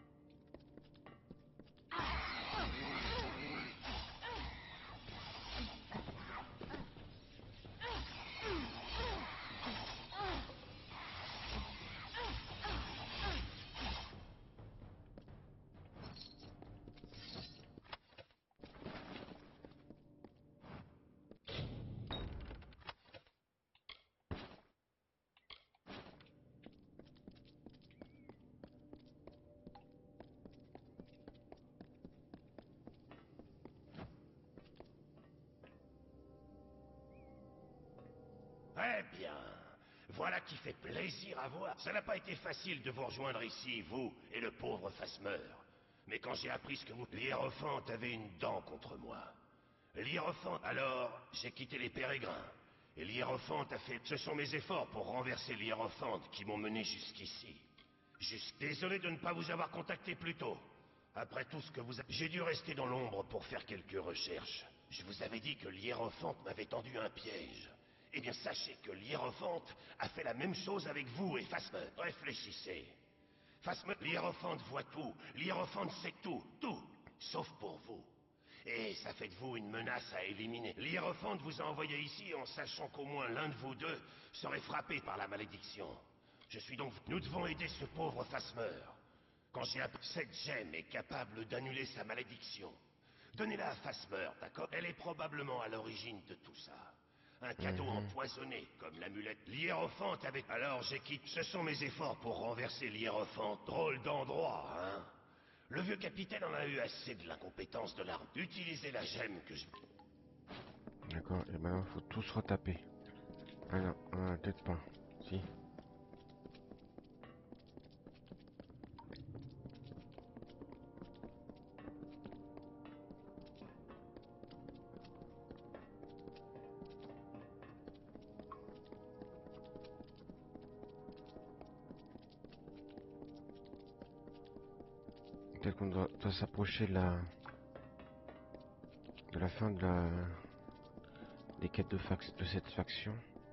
[SPEAKER 13] Très bien. Voilà qui fait plaisir à voir. Ça n'a pas été facile de vous rejoindre ici, vous et le pauvre Phasmeur. Mais quand j'ai appris ce que vous... L'Hiérophante avait une dent contre moi. L'Hiérophante... Alors, j'ai quitté les Pérégrins. Et l'Hiérophante a fait... Ce sont mes efforts pour renverser l'Hiérophante qui m'ont mené jusqu'ici. Désolé de ne pas vous avoir contacté plus tôt. Après tout ce que vous avez... J'ai dû rester dans l'ombre pour faire quelques recherches. Je vous avais dit que l'Hiérophante m'avait tendu un piège. Eh bien, sachez que l'Hiérophante a fait la même chose avec vous et Phasmeur. Réfléchissez. Phasmeur, l'Hiérophante voit tout. L'Hiérophante sait tout. Tout. Sauf pour vous. Et ça fait de vous une menace à éliminer. L'Hiérophante vous a envoyé ici en sachant qu'au moins l'un de vous deux serait frappé par la malédiction. Je suis donc... Nous devons aider ce pauvre Phasmeur. Quand j'ai appris... Cette gemme est capable d'annuler sa malédiction. Donnez-la à Phasmeur, d'accord? Elle est probablement à l'origine de tout ça. Un cadeau empoisonné, comme l'amulette. L'Hiérophante avec... Alors j'ai quitté... Ce sont mes efforts pour renverser l'Hiérophante. Drôle d'endroit, hein? Le vieux capitaine en a eu assez de l'incompétence de l'arme. Utilisez la gemme que je...
[SPEAKER 1] D'accord, et maintenant faut tous retaper. Ah non, peut-être pas. Si. Peut-être qu'on doit s'approcher de la fin des quêtes de cette faction.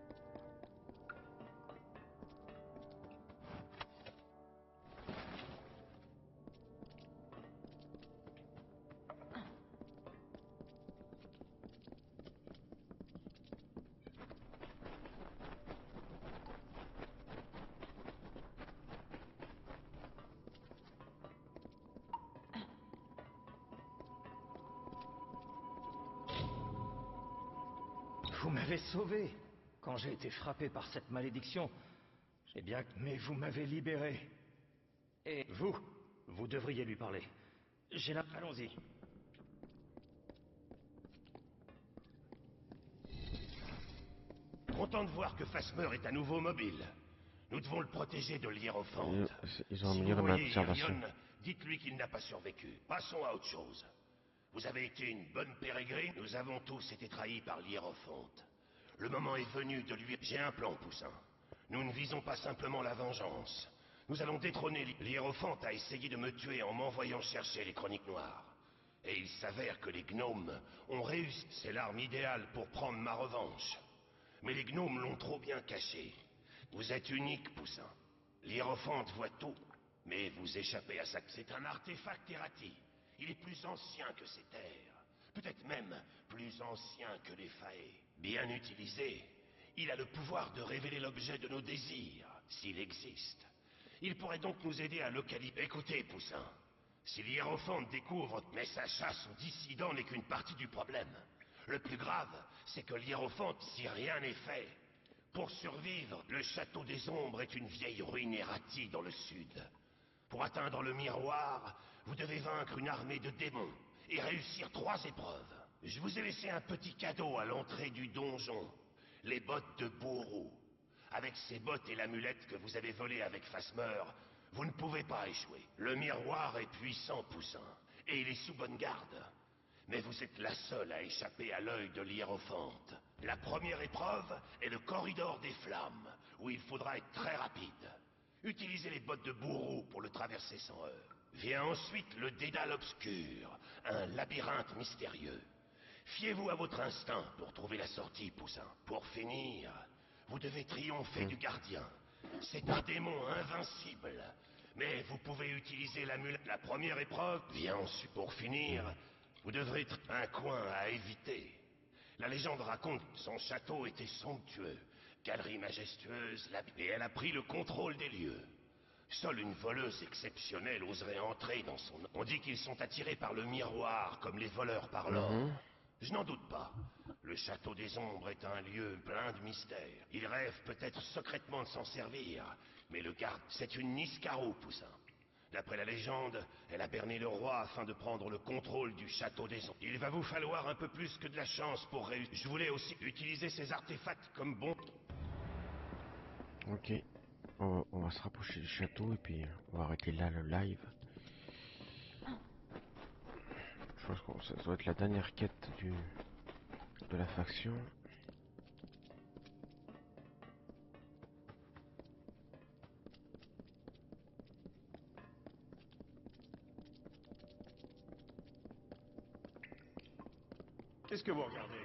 [SPEAKER 3] Vous m'avez sauvé. Quand j'ai été frappé par cette malédiction, j'ai bien... Mais vous m'avez libéré. Et vous devriez lui parler. J'ai la... Allons-y.
[SPEAKER 13] Content de voir que Phasmeur est à nouveau mobile. Nous devons le protéger de l'Hiérophante.
[SPEAKER 1] Ils ont
[SPEAKER 13] Si
[SPEAKER 1] amélioré
[SPEAKER 13] vous
[SPEAKER 1] ma
[SPEAKER 13] voyez
[SPEAKER 1] observation.
[SPEAKER 13] Irion, dites-lui qu'il n'a pas survécu. Passons à autre chose. Vous avez été une bonne pérégrine. Nous avons tous été trahis par l'Hiérophonte. Le moment est venu de lui... J'ai un plan, Poussin. Nous ne visons pas simplement la vengeance. Nous allons détrôner l'Hiérophonte a essayé de me tuer en m'envoyant chercher les chroniques noires. Et il s'avère que les gnomes ont réussi. C'est l'arme idéale pour prendre ma revanche. Mais les gnomes l'ont trop bien caché. Vous êtes unique, Poussin. L'Hiérophante voit tout, mais vous échappez à ça. C'est un artefact Errati. Il est plus ancien que ces terres. Peut-être même plus ancien que les Fae. Bien utilisé, il a le pouvoir de révéler l'objet de nos désirs, s'il existe. Il pourrait donc nous aider à localiser... Écoutez, Poussin. Si l'Hiérophante découvre... Mais sa chasse aux dissidents n'est qu'une partie du problème. Le plus grave, c'est que l'Hiérophante, si rien n'est fait... Pour survivre, le château des ombres est une vieille ruine Errati dans le sud. Pour atteindre le miroir, vous devez vaincre une armée de démons et réussir 3 épreuves. Je vous ai laissé un petit cadeau à l'entrée du donjon. Les bottes de bourreau. Avec ces bottes et l'amulette que vous avez volée avec Phasmeur, vous ne pouvez pas échouer. Le miroir est puissant, Poussin, et il est sous bonne garde. Mais vous êtes la seule à échapper à l'œil de l'Hiérophante. La première épreuve est le corridor des flammes, où il faudra être très rapide. Utilisez les bottes de bourreau pour le traverser sans heurts. Vient ensuite le dédale obscur, un labyrinthe mystérieux. Fiez-vous à votre instinct pour trouver la sortie, Poussin. Pour finir, vous devez triompher du gardien. C'est un démon invincible. Mais vous pouvez utiliser l'amulette. La première épreuve vient ensuite. Pour finir, vous devrez être un coin à éviter. La légende raconte que son château était somptueux. Galerie majestueuse, et elle a pris le contrôle des lieux. Seule une voleuse exceptionnelle oserait entrer dans son... On dit qu'ils sont attirés par le miroir, comme les voleurs par l'or. Je n'en doute pas. Le château des ombres est un lieu plein de mystères. Ils rêvent peut-être secrètement de s'en servir, mais le garde, c'est une Niskaro, Poussin. D'après la légende, elle a berné le roi afin de prendre le contrôle du château des ombres. Il va vous falloir un peu plus que de la chance pour réussir. Je voulais aussi utiliser ces artefacts comme bon...
[SPEAKER 1] Ok, on va se rapprocher du château et puis on va arrêter là le live. Je pense que ça doit être la dernière quête de la faction.
[SPEAKER 3] Qu'est-ce que vous regardez?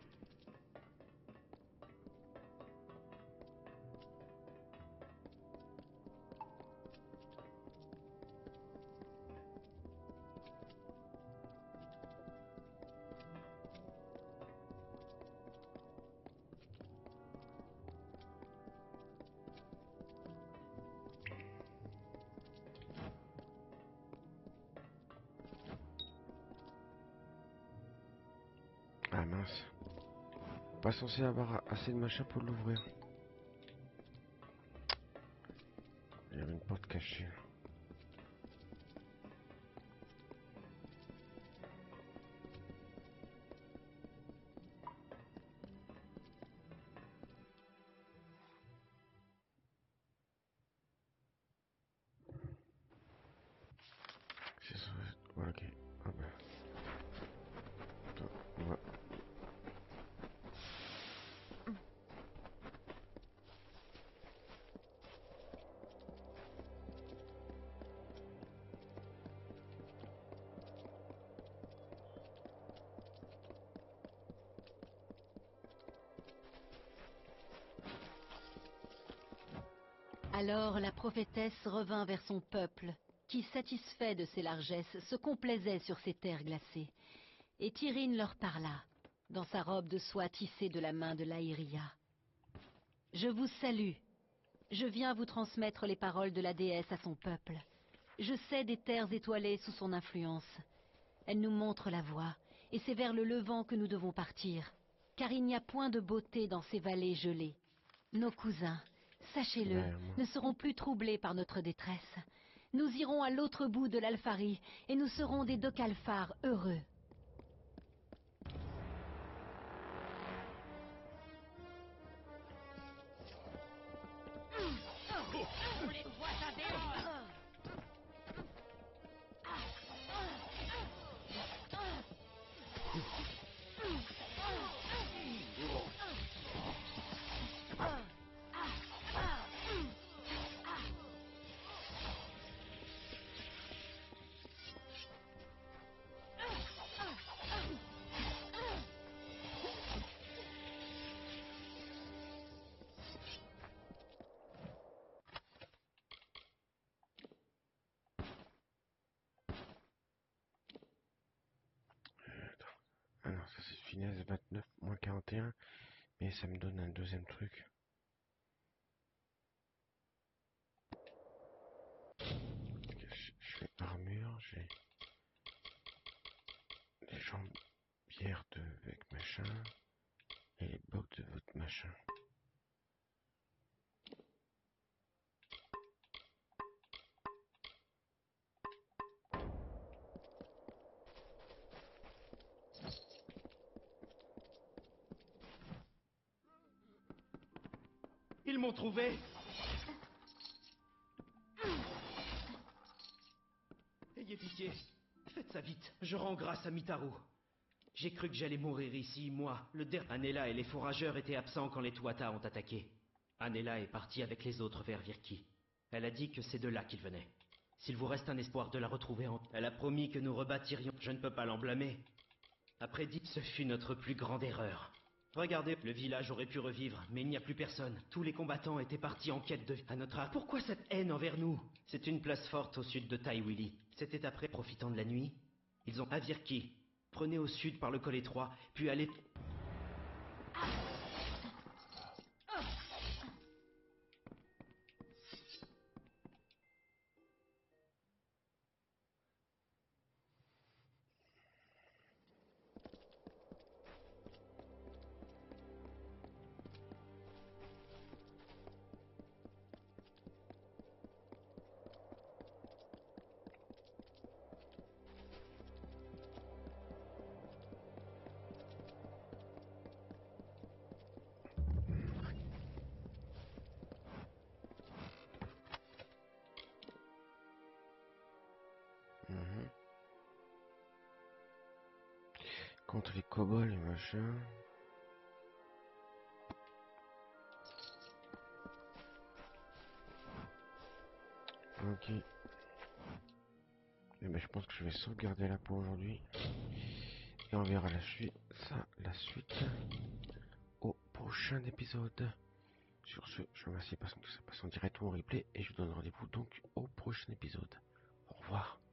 [SPEAKER 1] Ah mince. Pas censé avoir assez de machin pour l'ouvrir. Il y avait une porte cachée. C'est ça. Ouais, ok. Ah ben. Attends, on va...
[SPEAKER 12] Alors la prophétesse revint vers son peuple, qui, satisfait de ses largesses, se complaisait sur ces terres glacées. Et Tyrine leur parla, dans sa robe de soie tissée de la main de Laïria. « Je vous salue. Je viens vous transmettre les paroles de la déesse à son peuple. Je sais des terres étoilées sous son influence. Elle nous montre la voie, et c'est vers le levant que nous devons partir, car il n'y a point de beauté dans ces vallées gelées. Nos cousins, sachez-le, ne seront plus troublés par notre détresse. Nous irons à l'autre bout de l'Alfarie, et nous serons des Docalfar heureux. »
[SPEAKER 1] finesse 29, moins 41. Mais ça me donne un deuxième truc. Je fais armure, j'ai les jambières de avec machin et les bottes de votre machin.
[SPEAKER 4] Ils m'ont trouvé. Ayez pitié. Faites ça vite. Je rends grâce à Mitaru. J'ai cru que j'allais mourir ici, moi. Anela et les fourrageurs étaient absents quand les Tuatha ont attaqué. Anela est partie avec les autres vers Virki. Elle a dit que c'est de là qu'ils venaient. S'il vous reste un espoir de la retrouver Elle a promis que nous rebâtirions. Je ne peux pas l'en blâmer. Après dit, ce fut notre plus grande erreur. Regardez, le village aurait pu revivre, mais il n'y a plus personne. Tous les combattants étaient partis en quête de... À notre âge. Pourquoi cette haine envers nous? C'est une place forte au sud de Taiwili. C'était après, profitant de la nuit. Ils ont à Virki. Prenez au sud par le col étroit, puis allez... Contre les kobolds et machin. Ok. Et ben je pense que je vais sauvegarder là pour aujourd'hui. Et on verra la suite au prochain épisode. Sur ce, je vous remercie parce que ça passe en direct ou en replay et je vous donne rendez-vous donc au prochain épisode. Au revoir.